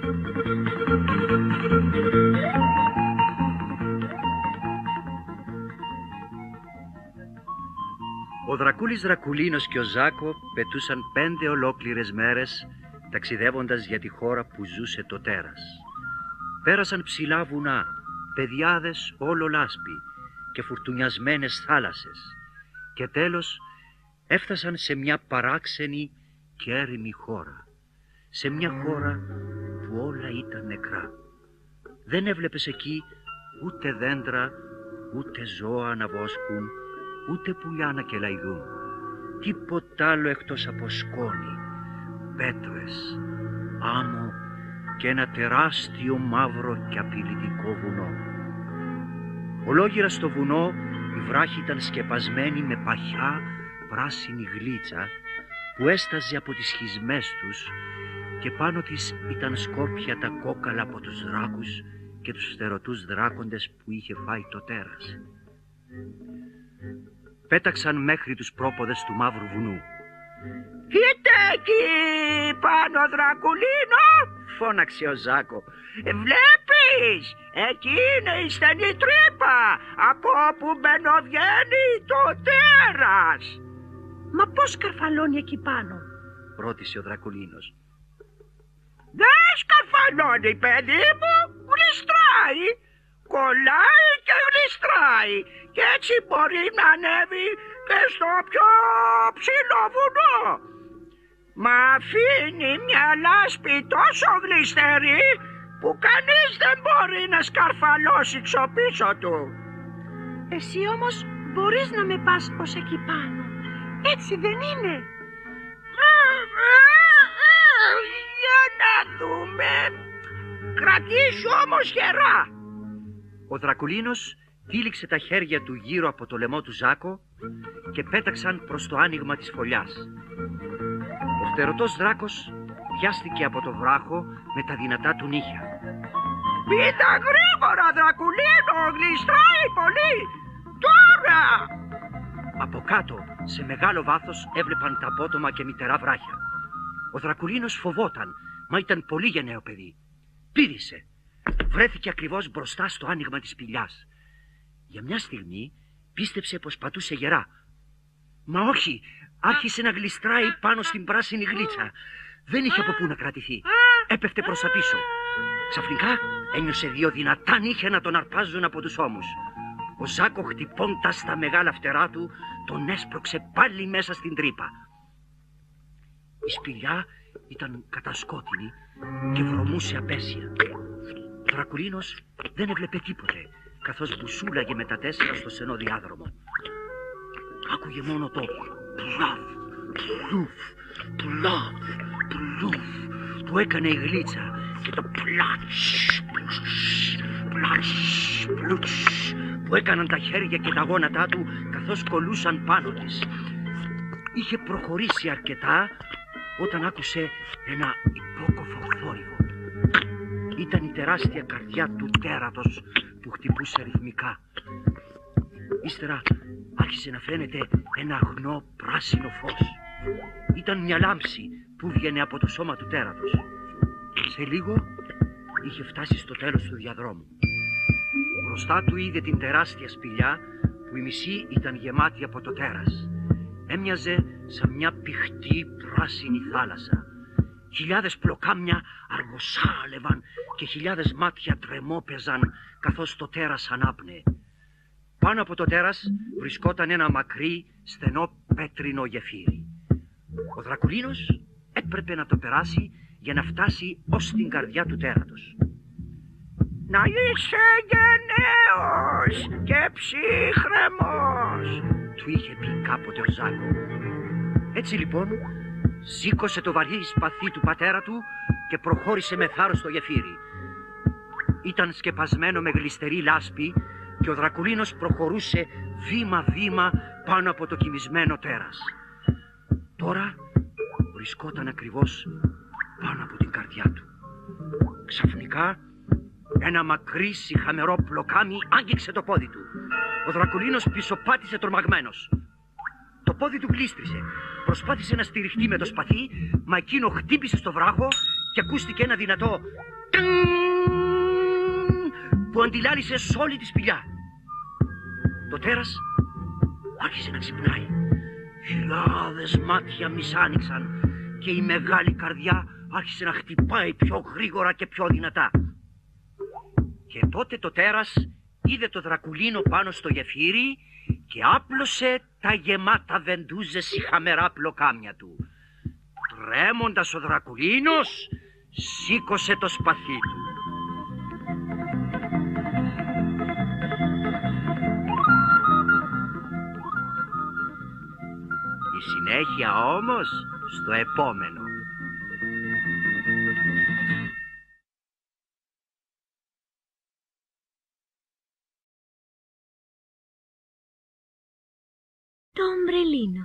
D: Ο Δρακούλης Δρακουλίνος και ο Ζάκο πετούσαν πέντε ολόκληρες μέρες ταξιδεύοντας για τη χώρα που ζούσε το τέρας. Πέρασαν ψηλά βουνά, πεδιάδες όλο λάσπη και φουρτουνιασμένες θάλασσες και τέλος έφτασαν σε μια παράξενη και έρημη χώρα, σε μια χώρα που όλα ήταν νεκρά. Δεν έβλεπες εκεί ούτε δέντρα, ούτε ζώα να βόσκουν, ούτε πουλιά να κελαϊδούν, τίποτα άλλο εκτός από σκόνη, πέτρες, άμμο και ένα τεράστιο μαύρο και απειλητικό βουνό. Ολόγυρα στο βουνό η βράχη ήταν σκεπασμένη με παχιά πράσινη γλίτσα που έσταζε από τις σχισμές τους και πάνω της ήταν σκόρπια τα κόκαλα από τους δράκους και τους φτερωτούς δράκοντες που είχε φάει το τέρας. Πέταξαν μέχρι τους πρόποδες του μαύρου βουνού.
E: «Κοίτα εκεί πάνω, Δρακουλίνο»,
D: φώναξε ο Ζάκο.
E: «Βλέπεις, εκεί είναι η στενή τρύπα από όπου μπαινοβγαίνει το τέρας».
A: «Μα πώς σκαρφαλώνει εκεί πάνω?»
D: ρώτησε ο Δρακουλίνος.
E: «Δεν σκαρφαλώνει, παιδί μου. γλιστράει. Κολλάει και γλιστράει και έτσι μπορεί να ανέβει και στο πιο ψηλό βουνό. Μα αφήνει μια λάσπη τόσο γλιστερή που κανείς δεν μπορεί να σκαρφαλώσει ξοπίσω του.
C: Εσύ όμως μπορείς να με πας ως εκεί πάνω. Έτσι δεν είναι?
E: Για να δούμε. Κρατήσου όμως γερά.
D: Ο Δρακουλίνος τύλιξε τα χέρια του γύρω από το λαιμό του Ζάκο και πέταξαν προς το άνοιγμα της φωλιάς. Ο φτερωτός δράκος πιάστηκε από το βράχο με τα δυνατά του νύχια.
E: Πήτα γρήγορα, Δρακουλίνο, γλιστράει πολύ. Τώρα!
D: Από κάτω, σε μεγάλο βάθος, έβλεπαν τα απότομα και μυτερά βράχια. Ο Δρακουλίνος φοβόταν, μα ήταν πολύ γενναίο παιδί. Πήδησε. Βρέθηκε ακριβώς μπροστά στο άνοιγμα της σπηλιάς. Για μια στιγμή πίστεψε πως πατούσε γερά. Μα όχι, άρχισε να γλιστράει πάνω στην πράσινη γλίτσα. Δεν είχε από πού να κρατηθεί. Έπεφτε προς τα πίσω. Ξαφνικά ένιωσε δύο δυνατά νύχια να τον αρπάζουν από τους ώμους. Ο Ζάκο, χτυπώντας τα μεγάλα φτερά του, τον έσπρωξε πάλι μέσα στην τρύπα. Η σπηλιά ήταν κατασκότεινη και βρωμούσε απέσια. Ο Δρακουλίνος δεν έβλεπε τίποτε, καθώς μπουσούλαγε με τα τέσσερα στο στενό διάδρομο. Άκουγε μόνο το πλαφ, πλουφ, πλαφ, πλουφ που έκανε η γλίτσα και το πλατς, πλουφ, πλατς, πλουφ που έκαναν τα χέρια και τα γόνατά του καθώς κολούσαν πάνω της. Είχε προχωρήσει αρκετά όταν άκουσε ένα υπόκοφο θόρυβο. Ήταν η τεράστια καρδιά του τέρατος που χτυπούσε ρυθμικά. Ύστερα άρχισε να φαίνεται ένα αγνό πράσινο φως. Ήταν μια λάμψη που βγαινε από το σώμα του τέρατος. Σε λίγο είχε φτάσει στο τέλος του διαδρόμου. Μπροστά του είδε την τεράστια σπηλιά που η μισή ήταν γεμάτη από το τέρας. Έμοιαζε σαν μια πηχτή πράσινη θάλασσα. Χιλιάδες πλοκάμια αργοσάλευαν και χιλιάδες μάτια τρεμόπαιζαν καθώς το τέρας ανάπνεε. Πάνω από το τέρας βρισκόταν ένα μακρύ στενό πέτρινο γεφύρι. Ο Δρακουλίνος έπρεπε να το περάσει για να φτάσει ως την καρδιά του τέρατος.
E: Να είσαι γενναίος και ψύχρεμος,
D: του είχε πει κάποτε ο Ζάκο. Έτσι λοιπόν σήκωσε το βαρύ σπαθί του πατέρα του και προχώρησε με θάρρος στο γεφύρι. Ήταν σκεπασμένο με γλιστερή λάσπη και ο Δρακουλίνος προχωρούσε βήμα-βήμα πάνω από το κοιμισμένο τέρας. Τώρα βρισκόταν ακριβώς πάνω από την καρδιά του. Ξαφνικά ένα μακρύ σιχαμερό πλοκάμι άγγιξε το πόδι του. Ο Δρακουλίνος πισωπάτησε τρομαγμένος. Το πόδι του γλίστρισε. Προσπάθησε να στηριχτεί με το σπαθί, μα εκείνο χτύπησε στο βράχο και ακούστηκε ένα δυνατό που αντιλάλησε σ' όλη τη σπηλιά. Το τέρας άρχισε να ξυπνάει. Χιλιάδες μάτια μισάνοιξαν και η μεγάλη καρδιά άρχισε να χτυπάει πιο γρήγορα και πιο δυνατά. Και τότε το τέρας είδε το Δρακουλίνο πάνω στο γεφύρι και άπλωσε τα γεμάτα βεντούζες σιχαμερά πλοκάμια του. Τρέμοντας ο Δρακουλίνος σήκωσε το σπαθί του. Η συνέχεια όμως στο επόμενο.
B: Το ομπρελίνο.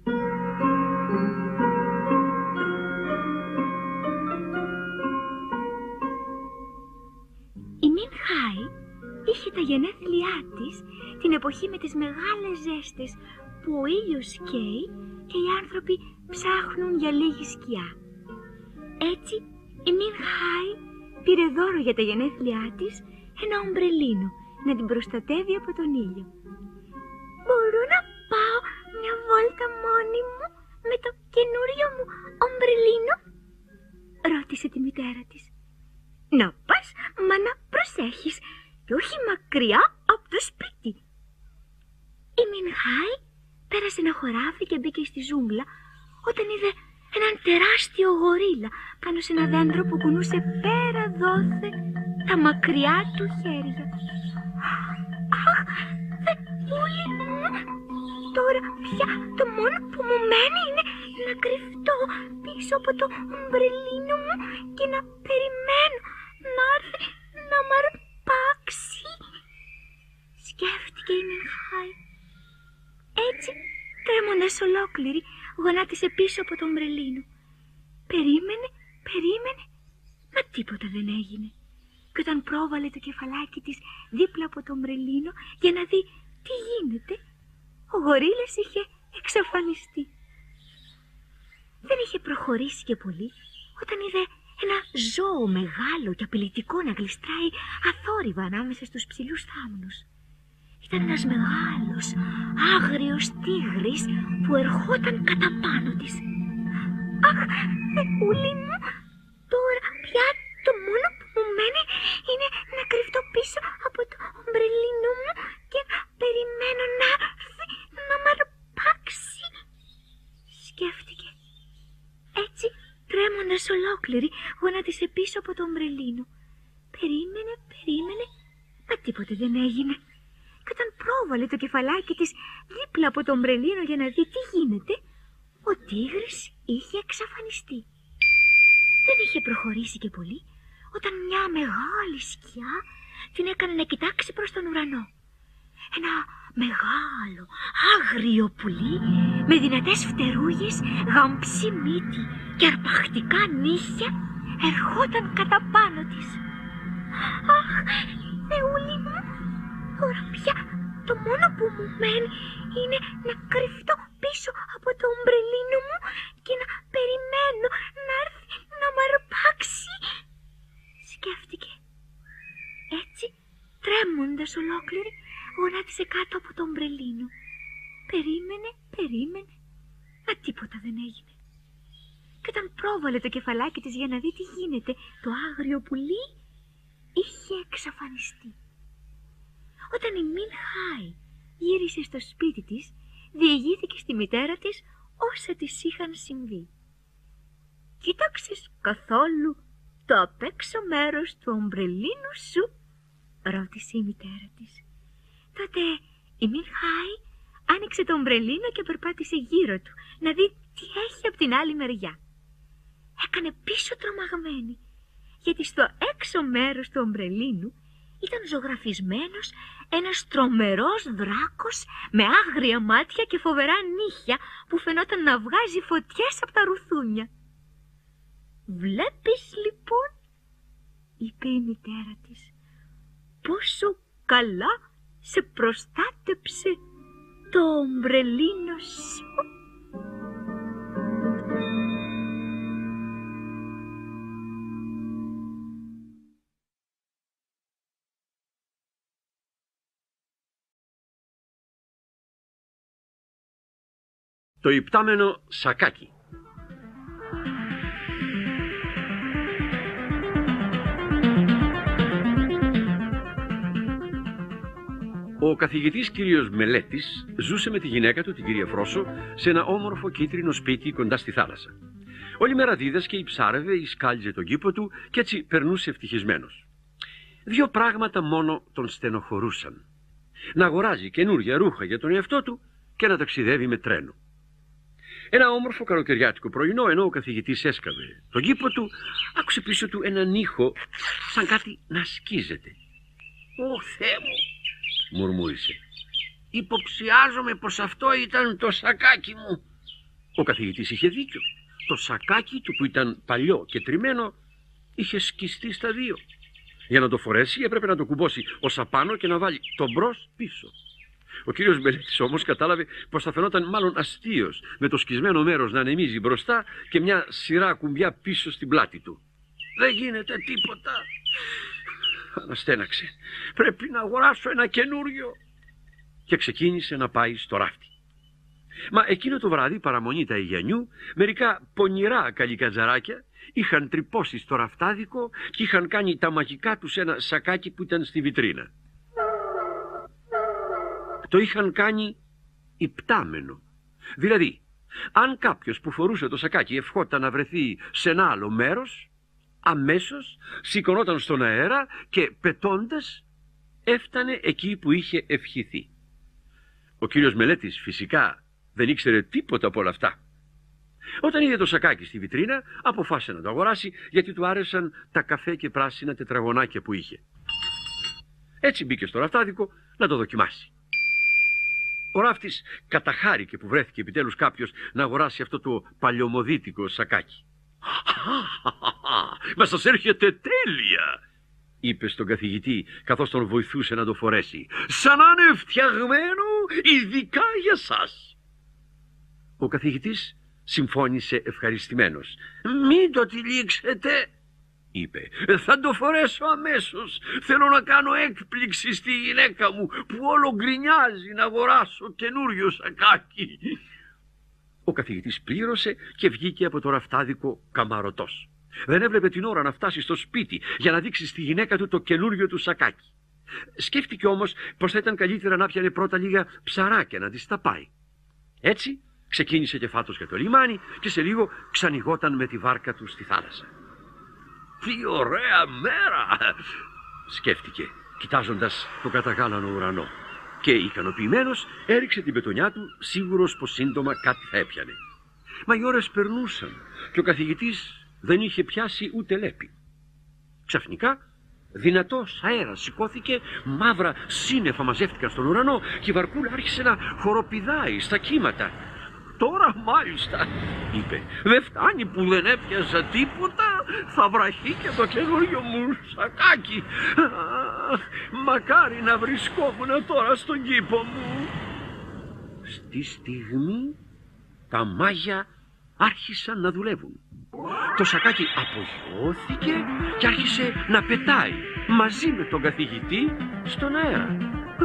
B: Η Μιν Χάι είχε τα γενέθλιά της την εποχή με τις μεγάλες ζέστες που ο ήλιος καίει και οι άνθρωποι ψάχνουν για λίγη σκιά. Έτσι η Μιν Χάι πήρε δώρο για τα γενέθλιά της ένα ομπρελίνο να την προστατεύει από τον ήλιο. Μπορώ να πάω μια βόλτα μόνη μου με το καινούριο μου ομπρελίνο? Ρώτησε τη μητέρα της. Να πας, μα να προσέχεις και όχι μακριά από το σπίτι. Η Μινχάη πέρασε ένα χωράφι και μπήκε στη ζούγκλα όταν είδε έναν τεράστιο γορίλα πάνω σε ένα δέντρο που κουνούσε πέρα δόθε τα μακριά του χέρια. Αχ, Θεούλη μου, τώρα πια το μόνο που μου μένει είναι να κρυφτώ πίσω από το ομπρελίνο μου και να περιμένω να έρθει να μ' αρπάξει. Σκέφτηκε η Μινχάη. Έτσι, τρέμοντας ολόκληρη, γονάτισε πίσω από το ομπρελίνο. Περίμενε, περίμενε, μα τίποτα δεν έγινε. Και όταν πρόβαλε το κεφαλάκι της δίπλα από το ομπρελίνο για να δει τι γίνεται, ο γορίλας είχε εξαφανιστεί. Δεν είχε προχωρήσει και πολύ όταν είδε ένα ζώο μεγάλο και απειλητικό να γλιστράει αθόρυβα ανάμεσα στους ψηλούς θάμνους. Ήταν ένας μεγάλος, άγριος τίγρης που ερχόταν κατά πάνω της. Αχ, Θεούλη μου, τώρα πια το μόνο που μου μένει είναι να κρυφτώ πίσω από το ομπρελίνο μου και να περιμένω να έρθει να μ' αρπάξει. Σκέφτηκε. Έτσι, τρέμοντας ολόκληρη, γονάτισε πίσω από το ομπρελίνο. Περίμενε, περίμενε, μα τίποτε δεν έγινε. Και όταν πρόβαλε το κεφαλάκι της δίπλα από το ομπρελίνο για να δει τι γίνεται, ο τίγρης είχε εξαφανιστεί. Δεν είχε προχωρήσει και πολύ, όταν μια μεγάλη σκιά την έκανε να κοιτάξει προς τον ουρανό. Ένα μεγάλο, άγριο πουλί με δυνατές φτερούγες, γαμψή μύτη και αρπακτικά νύχια ερχόταν κατά πάνω της. Αχ, Θεούλη μου, τώρα πια το μόνο που μου μένει είναι να κρυφτώ πίσω από το ομπρελίνο μου και να περιμένω να έρθει να μ' αρπάξει. Σκέφτηκε. Έτσι, τρέμοντας ολόκληρη, γονάτισε κάτω από το ομπρελίνο. Περίμενε, περίμενε, μα τίποτα δεν έγινε. Και όταν πρόβαλε το κεφαλάκι της για να δει τι γίνεται, το άγριο πουλί είχε εξαφανιστεί. Όταν η Μινχάη γύρισε στο σπίτι της, διηγήθηκε στη μητέρα της όσα της είχαν συμβεί. «Κοίταξες καθόλου το απ' έξω μέρος του ομπρελίνου σου?» ρώτησε η μητέρα της. Τότε η Μινχάη άνοιξε το ομπρελίνο και περπάτησε γύρω του να δει τι έχει από την άλλη μεριά. Έκανε πίσω τρομαγμένη, γιατί στο έξω μέρος του ομπρελίνου ήταν ζωγραφισμένος ένας τρομερός δράκος με άγρια μάτια και φοβερά νύχια που φαινόταν να βγάζει φωτιές από τα ρουθούνια. «Βλέπεις λοιπόν», είπε η μητέρα της, «πόσο καλά σε προστάτεψε το ομπρελίνο σου?»
F: Το υπτάμενο σακάκι. Ο καθηγητής κύριος Μελέτης ζούσε με τη γυναίκα του, την κυρία Φρόσο, σε ένα όμορφο κίτρινο σπίτι κοντά στη θάλασσα. Όλη μέρα δίδασκε ή ψάρευε ή σκάλιζε τον κήπο του και έτσι περνούσε ευτυχισμένος. Δύο πράγματα μόνο τον στενοχωρούσαν. Να αγοράζει καινούργια ρούχα για τον εαυτό του και να ταξιδεύει με τρένο. Ένα όμορφο καλοκαιριάτικο πρωινό, ενώ ο καθηγητής έσκαβε τον κήπο του, άκουσε πίσω του έναν ήχο σαν κάτι να σκίζεται.
E: «Ω Θεέ μου»,
F: μουρμούρισε.
E: «Υποψιάζομαι πως αυτό ήταν το σακάκι μου».
F: Ο καθηγητής είχε δίκιο. Το σακάκι του, που ήταν παλιό και τριμμένο, είχε σκιστεί στα δύο. Για να το φορέσει έπρεπε να το κουμπώσει ως απάνω και να βάλει το μπρος πίσω. Ο κύριος Μελέτης όμως κατάλαβε πως θα φαινόταν μάλλον αστείος με το σκισμένο μέρος να ανεμίζει μπροστά και μια σειρά κουμπιά πίσω στην πλάτη του.
E: «Δεν γίνεται τίποτα»,
F: αναστέναξε. «Πρέπει να αγοράσω ένα καινούριο». Και ξεκίνησε να πάει στο ράφτη. Μα εκείνο το βράδυ, παραμονή τα Αιγιανιού, μερικά πονηρά καλικατζαράκια είχαν τρυπώσει στο ραφτάδικο και είχαν κάνει τα μαγικά τους ένα σακάκι που ήταν στη βιτρίνα. Το είχαν κάνει υπτάμενο. Δηλαδή, αν κάποιος που φορούσε το σακάκι ευχόταν να βρεθεί σε ένα άλλο μέρος, αμέσως σηκωνόταν στον αέρα και πετώντας έφτανε εκεί που είχε ευχηθεί. Ο κύριος Μελέτης φυσικά δεν ήξερε τίποτα από όλα αυτά. Όταν είδε το σακάκι στη βιτρίνα, αποφάσισε να το αγοράσει, γιατί του άρεσαν τα καφέ και πράσινα τετραγωνάκια που είχε. Έτσι μπήκε στο ραφτάδικο να το δοκιμάσει. Ο ράφτης καταχάρηκε που βρέθηκε επιτέλους κάποιος να αγοράσει αυτό το παλιωμοδίτικο σακάκι. «Μα σας έρχεται τέλεια», είπε στον καθηγητή καθώς τον βοηθούσε να το φορέσει. «Σαν να είναι φτιαγμένο ειδικά για σας». Ο καθηγητής συμφώνησε ευχαριστημένος. «Μην το τυλίξετε», είπε. «Θα το φορέσω αμέσως. Θέλω να κάνω έκπληξη στη γυναίκα μου που όλο γκρινιάζει να αγοράσω καινούριο σακάκι». Ο καθηγητής πλήρωσε και βγήκε από το ραφτάδικο καμαρωτός. Δεν έβλεπε την ώρα να φτάσει στο σπίτι για να δείξει στη γυναίκα του το καινούριο του σακάκι. Σκέφτηκε όμως πως θα ήταν καλύτερα να πιανε πρώτα λίγα ψαράκια να τις τα πάει. Έτσι ξεκίνησε και φάτος για το λιμάνι και σε λίγο ξανοιγόταν με τη βάρκα του στη θάλασσα. «Τι ωραία μέρα», σκέφτηκε κοιτάζοντας το καταγάλανο ουρανό. Και ικανοποιημένος έριξε την πετονιά του, σίγουρος πως σύντομα κάτι θα έπιανε. Μα οι ώρες περνούσαν και ο καθηγητής δεν είχε πιάσει ούτε λέπη. Ξαφνικά δυνατός αέρας σηκώθηκε, μαύρα σύννεφα μαζεύτηκαν στον ουρανό και η βαρκούλα άρχισε να χοροπηδάει στα κύματα. «Τώρα μάλιστα», είπε, «δεν φτάνει που δεν έπιασα τίποτα, θα βραχεί και το καινούριο μου σακάκι. Αχ, μακάρι να βρισκόμουν τώρα στον κήπο μου». Στη στιγμή τα μάγια άρχισαν να δουλεύουν. Το σακάκι απογειώθηκε και άρχισε να πετάει μαζί με τον καθηγητή στον αέρα.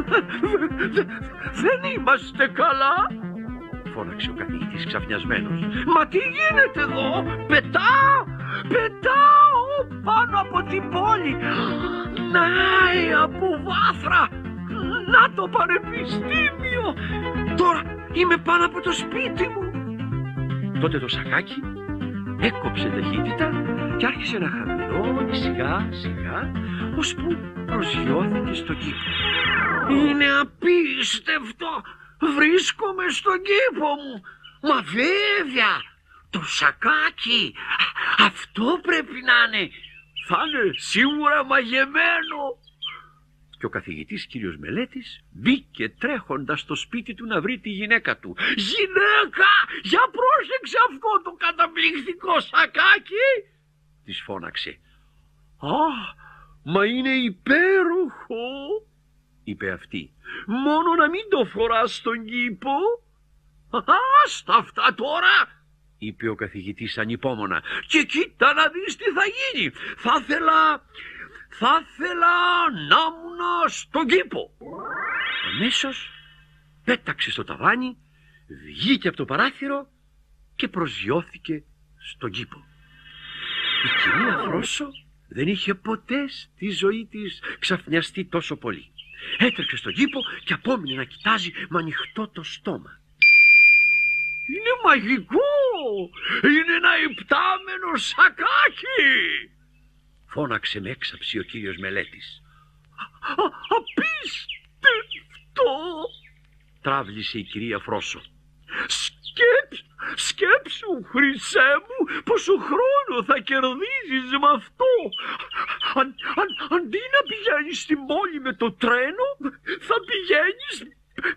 F: «Δεν είμαστε καλά», φώναξε ο καθηγητής ξαφνιασμένος. «Μα τι γίνεται εδώ? Πετάω, πετάω πάνω από την πόλη. Να, από βάθρα. Να το πανεπιστήμιο. Τώρα είμαι πάνω από το σπίτι μου». Τότε το σακάκι έκοψε ταχύτητα και άρχισε να χαμηλώνει σιγά σιγά, ώσπου προσγειώθηκε στο κήπο. «Είναι απίστευτο! Βρίσκομαι στον κήπο μου! Μα βέβαια! Το σακάκι! Αυτό πρέπει να είναι! Θα είναι σίγουρα μαγεμένο!» Και ο καθηγητής κύριος Μελέτης μπήκε τρέχοντας στο σπίτι του να βρει τη γυναίκα του. «Γυναίκα! Για πρόσεξε αυτό το καταπληκτικό σακάκι!» της φώναξε. «Α, μα είναι υπέροχο!» είπε αυτή. «Μόνο να μην το φοράς στον κήπο». «Άστα αυτά τώρα», είπε ο καθηγητής ανυπόμονα, «και κοίτα να δεις τι θα γίνει. Θα ήθελα, θα ήθελα να ήμουν στον κήπο». Αμέσως πέταξε στο ταβάνι, βγήκε από το παράθυρο και προσγειώθηκε στον κήπο. Η κυρία Φρόσο δεν είχε ποτέ στη ζωή της ξαφνιαστεί τόσο πολύ. Έτρεξε στον κήπο και απόμεινε να κοιτάζει με ανοιχτό το στόμα. «Είναι μαγικό! Είναι ένα υπτάμενο σακάκι!» φώναξε με έξαψη ο κύριος Μελέτης. «Απίστευτο!» τράβλησε η κυρία Φρόσο. «Σκέψου, σκέψου, χρυσέ μου, πόσο χρόνο θα κερδίζεις με αυτό. Αν, αν, αντί να πηγαίνεις στην πόλη με το τρένο, θα πηγαίνεις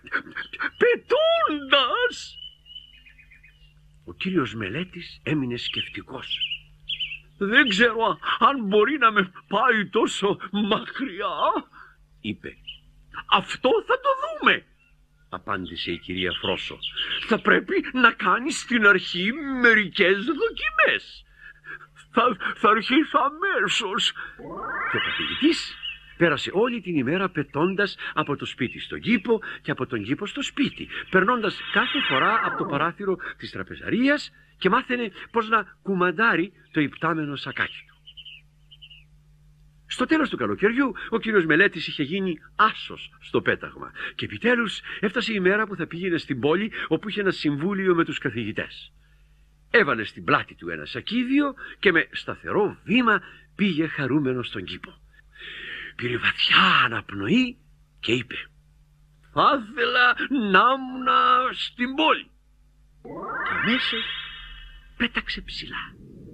F: πετώντας». Ο κύριος Μελέτης έμεινε σκεφτικός. «Δεν ξέρω αν μπορεί να με πάει τόσο μακριά», είπε. «Αυτό θα το δούμε», απάντησε η κυρία Φρόσο. «Θα πρέπει να κάνεις στην αρχή μερικές δοκιμές. Θα, θα αρχίσω αμέσως». Και ο καθηγητής πέρασε όλη την ημέρα πετώντας από το σπίτι στον κήπο και από τον κήπο στο σπίτι, περνώντας κάθε φορά από το παράθυρο της τραπεζαρίας και μάθαινε πώς να κουμαντάρει το υπτάμενο σακάκι του. Στο τέλος του καλοκαιριού ο κύριος Μελέτης είχε γίνει άσος στο πέταγμα και επιτέλους έφτασε η μέρα που θα πήγαινε στην πόλη όπου είχε ένα συμβούλιο με τους καθηγητές. Έβαλε στην πλάτη του ένα σακίδιο και με σταθερό βήμα πήγε χαρούμενο στον κήπο. Πήρε βαθιά αναπνοή και είπε: «Θα ήθελα να ήμουν στην πόλη». Και αμέσως πέταξε ψηλά.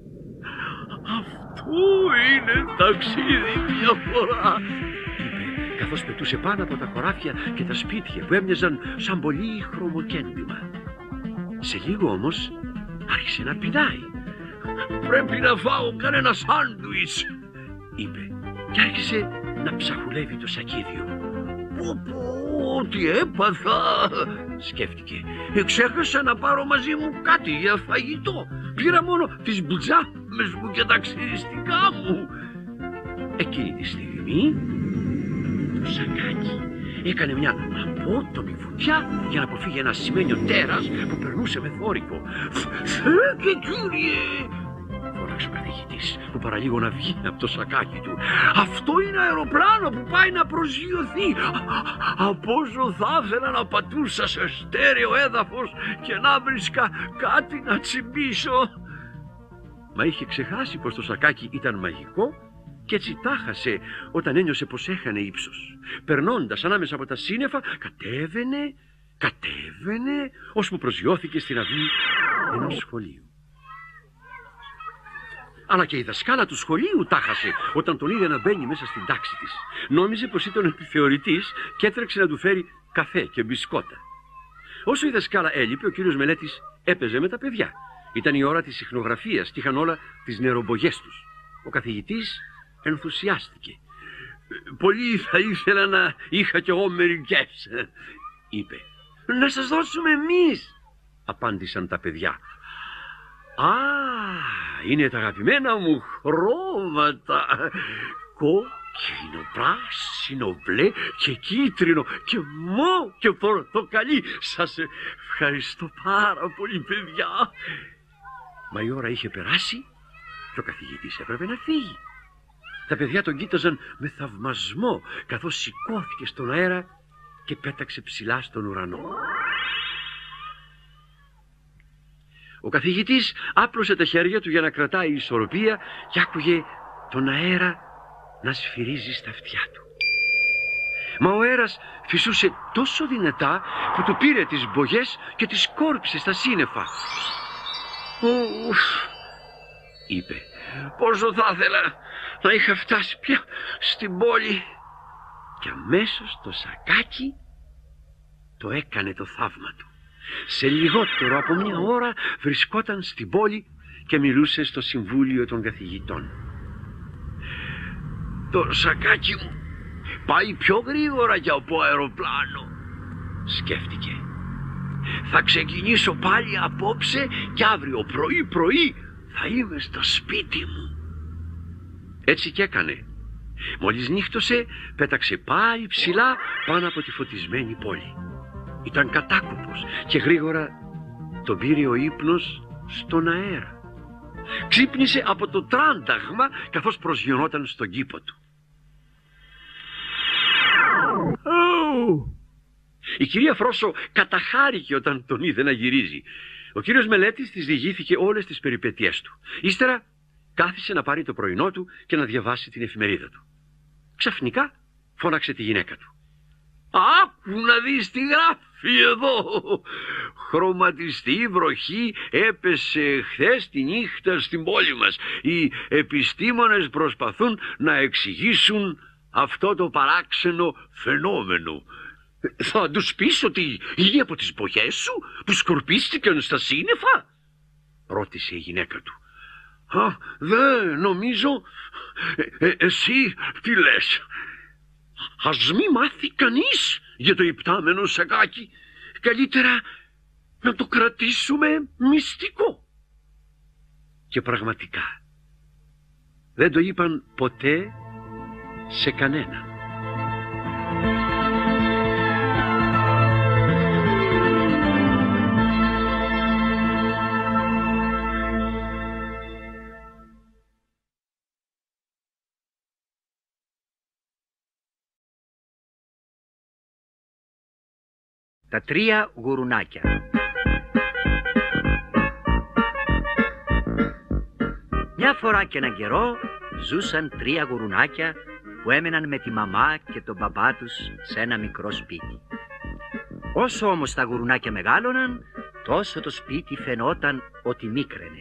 F: «Αυτό είναι ταξίδι μια φορά», είπε, καθώς πετούσε πάνω από τα χωράφια και τα σπίτια που έμοιαζαν σαν πολύ χρωμοκέντημα. Σε λίγο όμως άρχισε να πεινάει. «Πρέπει να φάω κανένα σάντουιτς», είπε, και άρχισε να ψαχουλεύει το σακίδιο. «Πω πω, τι έπαθα», σκέφτηκε. «Εξέχασα να πάρω μαζί μου κάτι για φαγητό. Πήρα μόνο τις μπιτζάμες μου και τα ξυριστικά μου». Εκείνη τη στιγμή το σακάκι έκανε μια απότομη βουτιά για να αποφύγει ένα σημαίνιο τέρας που περνούσε με θόρυβο. «Φέρετε, κύριε», φώναξε ο καθηγητής που παραλίγο να βγει από το σακάκι του. «Αυτό είναι αεροπλάνο που πάει να προσγειωθεί. Από όσο θα ήθελα να πατούσα σε στέρεο έδαφος και να βρίσκα κάτι να τσιμπήσω». Μα είχε ξεχάσει πως το σακάκι ήταν μαγικό και έτσι τάχασε όταν ένιωσε πως έχανε ύψος. Περνώντας ανάμεσα από τα σύννεφα, κατέβαινε, κατέβαινε, ώσπου προσγειώθηκε στην αυλή ενός σχολείου. Αλλά και η δασκάλα του σχολείου τάχασε όταν τον είδε να μπαίνει μέσα στην τάξη της. Νόμιζε πως ήταν επιθεωρητής και έτρεξε να του φέρει καφέ και μπισκότα. Όσο η δασκάλα έλειπε, ο κύριος Μελέτης έπαιζε με τα παιδιά. Ήταν η ώρα της συχνογραφίας και είχαν όλα τις νερομπογιές τους. Ο καθηγητής ενθουσιάστηκε. «Πολύ θα ήθελα να είχα κι εγώ μερικές», είπε. «Να σας δώσουμε εμείς», απάντησαν τα παιδιά. «Α, είναι τα αγαπημένα μου χρώματα. Κόκκινο, πράσινο, μπλε και κίτρινο και μου και πορτοκαλί. Σας ευχαριστώ πάρα πολύ, παιδιά». Μα η ώρα είχε περάσει και ο καθηγητής έπρεπε να φύγει. Τα παιδιά τον κοίταζαν με θαυμασμό καθώς σηκώθηκε στον αέρα και πέταξε ψηλά στον ουρανό. Ο καθηγητής άπλωσε τα χέρια του για να κρατάει ισορροπία και άκουγε τον αέρα να σφυρίζει στα αυτιά του. Μα ο αέρας φυσούσε τόσο δυνατά που του πήρε τις μπογιές και τις κόρψε στα σύννεφα. «Ουφ», είπε, «πόσο θα ήθελα να είχα φτάσει πια στην πόλη». Και αμέσως το σακάκι το έκανε το θαύμα του. Σε λιγότερο από μια ώρα βρισκόταν στην πόλη και μιλούσε στο συμβούλιο των καθηγητών. «Το σακάκι μου πάει πιο γρήγορα για από αεροπλάνο», σκέφτηκε. «Θα ξεκινήσω πάλι απόψε και αύριο πρωί πρωί θα είμαι στο σπίτι μου». Έτσι κι έκανε. Μόλις νύχτωσε, πέταξε πάλι ψηλά πάνω από τη φωτισμένη πόλη. Ήταν κατάκοπος και γρήγορα τον πήρε ο ύπνος στον αέρα. Ξύπνησε από το τράνταγμα καθώς προσγειωνόταν στον κήπο του. Oh! Η κυρία Φρόσο καταχάρηκε όταν τον είδε να γυρίζει. Ο κύριος Μελέτης της διηγήθηκε όλες τις περιπέτειές του. Ύστερα κάθισε να πάρει το πρωινό του και να διαβάσει την εφημερίδα του. Ξαφνικά φώναξε τη γυναίκα του. «Άκου να δεις τι γράφει εδώ! Χρωματιστή βροχή έπεσε χθες τη νύχτα στην πόλη μας. Οι επιστήμονες προσπαθούν να εξηγήσουν αυτό το παράξενο φαινόμενο». «Θα τους πεις ότι είναι από τις μπογιές σου που σκορπίστηκαν στα σύννεφα?» ρώτησε η γυναίκα του. «Α, δεν νομίζω. Ε, ε, εσύ τι λες?» «Ας μη μάθει κανείς για το υπτάμενο σακάκι. Καλύτερα να το κρατήσουμε μυστικό». Και πραγματικά δεν το είπαν ποτέ σε κανένα.
D: Τα τρία γουρουνάκια. Μια φορά και έναν καιρό ζούσαν τρία γουρουνάκια που έμεναν με τη μαμά και τον μπαμπά τους σε ένα μικρό σπίτι. Όσο όμως τα γουρουνάκια μεγάλωναν, τόσο το σπίτι φαινόταν ότι μίκραινε.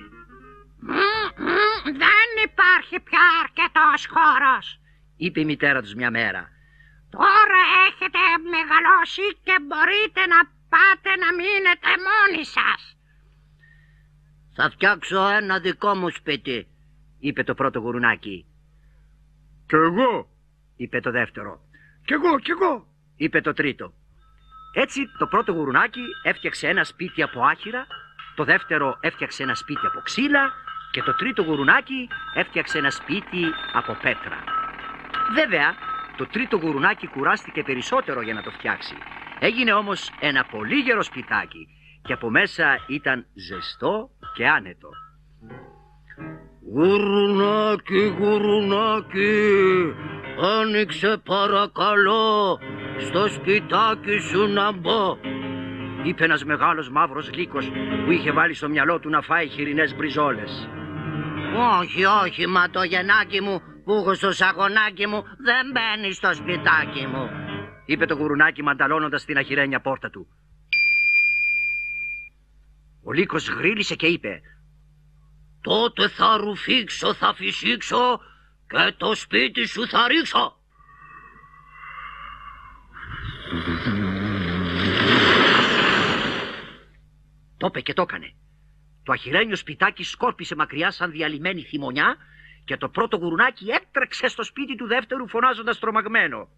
C: Δεν υπάρχει πια αρκετός χώρος,
D: είπε η μητέρα τους μια μέρα.
C: Τώρα έχετε μεγαλώσει και μπορείτε να πάτε να μείνετε μόνοι σας.
G: Θα φτιάξω ένα δικό μου σπίτι,
D: είπε το πρώτο γουρουνάκι.
E: Κι εγώ,
D: είπε το δεύτερο.
E: Κι εγώ, κι εγώ,
D: είπε το τρίτο. Έτσι το πρώτο γουρουνάκι έφτιαξε ένα σπίτι από άχυρα, το δεύτερο έφτιαξε ένα σπίτι από ξύλα και το τρίτο γουρουνάκι έφτιαξε ένα σπίτι από πέτρα. Βέβαια, το τρίτο γουρουνάκι κουράστηκε περισσότερο για να το φτιάξει. Έγινε όμως ένα πολύ γερό σπιτάκι και από μέσα ήταν ζεστό και άνετο.
G: Γουρουνάκι, γουρουνάκι, άνοιξε παρακαλώ στο σπιτάκι σου να μπω,
D: είπε ένας μεγάλος μαύρος λύκος που είχε βάλει στο μυαλό του να φάει χοιρινές μπριζόλες.
G: Όχι, όχι, μα το γεννάκι μου που έχω στο σαγονάκι μου δεν μπαίνει στο σπιτάκι μου,
D: είπε το γουρουνάκι μανταλώνοντας την αχυρένια πόρτα του. Ο λύκος γρίλησε και είπε:
G: τότε θα ρουφήξω, θα φυσήξω και το σπίτι σου θα ρίξω.
D: Το είπε και το έκανε. Το αχυρένιο σπιτάκι σκόρπισε μακριά σαν διαλυμένη θυμονιά και το πρώτο γουρουνάκι έτρεξε στο σπίτι του δεύτερου φωνάζοντας τρομαγμένο.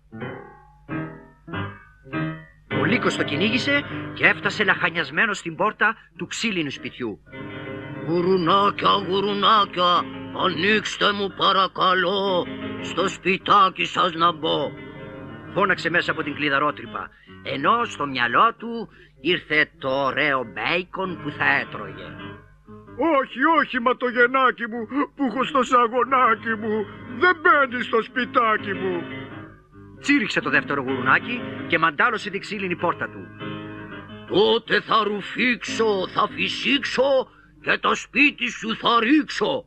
D: Ο λύκος το κυνήγησε και έφτασε λαχανιασμένο στην πόρτα του ξύλινου σπιτιού.
G: Γουρουνάκια, γουρουνάκια, ανοίξτε μου παρακαλώ στο σπιτάκι σας να μπω,
D: φώναξε μέσα από την κλειδαρότρυπα, ενώ στο μυαλό του ήρθε το ωραίο μπέικον που θα έτρωγε.
E: Όχι, όχι, μα το γεννάκι μου που έχω στο σαγονάκι μου δεν μπαίνει στο σπιτάκι μου,
D: τσίριξε το δεύτερο γουρουνάκι και μαντάλωσε την ξύλινη πόρτα του.
G: τότε θα ρουφήξω, θα φυσήξω και το σπίτι σου θα ρίξω.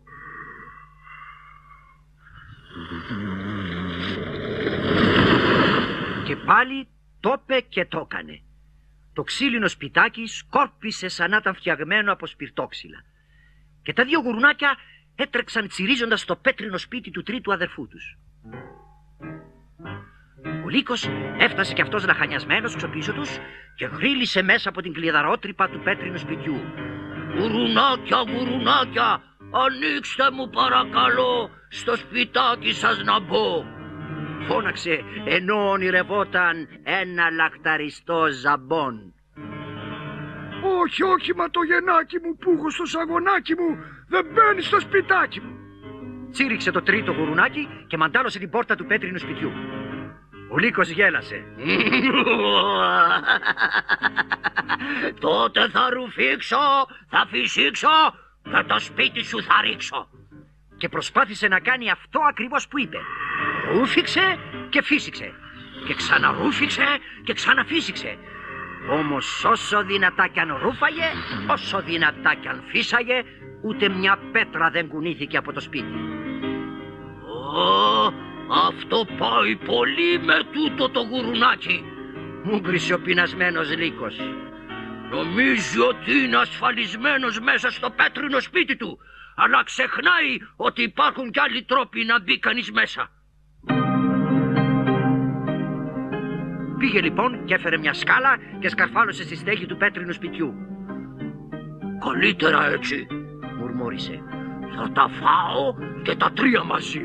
D: Και πάλι το είπε και το έκανε. Το ξύλινο σπιτάκι σκόρπισε σαν να ήταν φτιαγμένο από σπιρτόξυλα. Και τα δύο γουρουνάκια έτρεξαν τσιρίζοντας στο πέτρινο σπίτι του τρίτου αδερφού τους. Ο λύκος έφτασε κι αυτός λαχανιασμένος ξοπίσω τους και γρίλησε μέσα από την κλειδαρότρυπα του πέτρινου σπιτιού.
G: Γουρουνάκια, γουρουνάκια, ανοίξτε μου παρακαλώ στο σπιτάκι σας να μπω,
D: φώναξε ενώ ονειρευόταν ένα λαχταριστό ζαμπόν.
E: Όχι, όχι, μα το γεννάκι μου που έχω στο σαγονάκι μου δεν μπαίνει στο σπιτάκι μου,
D: τσίριξε το τρίτο γουρουνάκι και μαντάλωσε την πόρτα του πέτρινου σπιτιού. Ο λύκος γέλασε.
G: τότε θα ρουφήξω, θα φυσήξω και το σπίτι σου θα ρίξω.
D: Και προσπάθησε να κάνει αυτό ακριβώς που είπε. Ρούφηξε και φύσηξε και ξαναρούφηξε και ξαναφύσηξε. Όμως όσο δυνατά κι αν ρούφαγε, όσο δυνατά κι αν φύσαγε, ούτε μια πέτρα δεν κουνήθηκε από το σπίτι.
G: Ω, αυτό πάει πολύ με τούτο το γουρουνάκι,
D: μούγκρισε ο πεινασμένος λύκος.
G: Νομίζει ότι είναι ασφαλισμένος μέσα στο πέτρινο σπίτι του, αλλά ξεχνάει ότι υπάρχουν κι άλλοι τρόποι να μπει κανείς μέσα.
D: Πήγε λοιπόν και έφερε μια σκάλα και σκαρφάλωσε στη στέγη του πέτρινου σπιτιού.
G: Καλύτερα έτσι,
D: μουρμούρισε.
G: Θα τα φάω και τα τρία μαζί.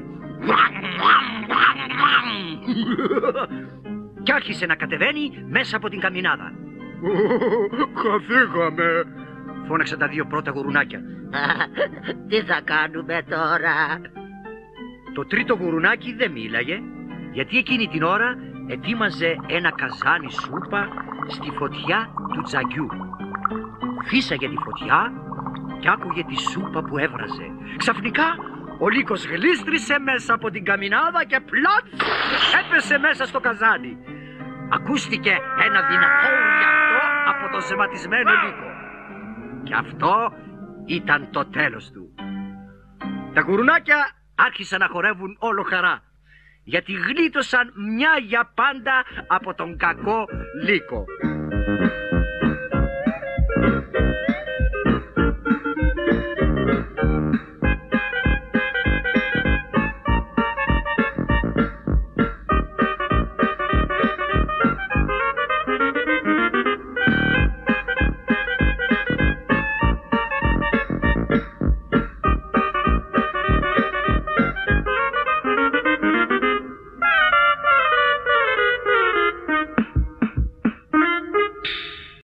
D: Κι άρχισε να κατεβαίνει μέσα από την καμινάδα.
E: Χαθήκαμε,
D: φώναξαν τα δύο πρώτα γουρουνάκια.
G: Τι θα κάνουμε τώρα?
D: Το τρίτο γουρουνάκι δεν μίλαγε, γιατί εκείνη την ώρα ετοίμαζε ένα καζάνι σούπα στη φωτιά του τζαγιού. Φύσαγε τη φωτιά και άκουγε τη σούπα που έβραζε. Ξαφνικά ο λύκος γλίστρισε μέσα από την καμινάδα και πλάτ έπεσε μέσα στο καζάνι. ακούστηκε ένα δυνατό ουρλιαχτό από το ζεματισμένο λύκο. Και αυτό ήταν το τέλος του. Τα γουρουνάκια άρχισαν να χορεύουν όλο χαρά, γιατί γλίτωσαν μια για πάντα από τον κακό λύκο.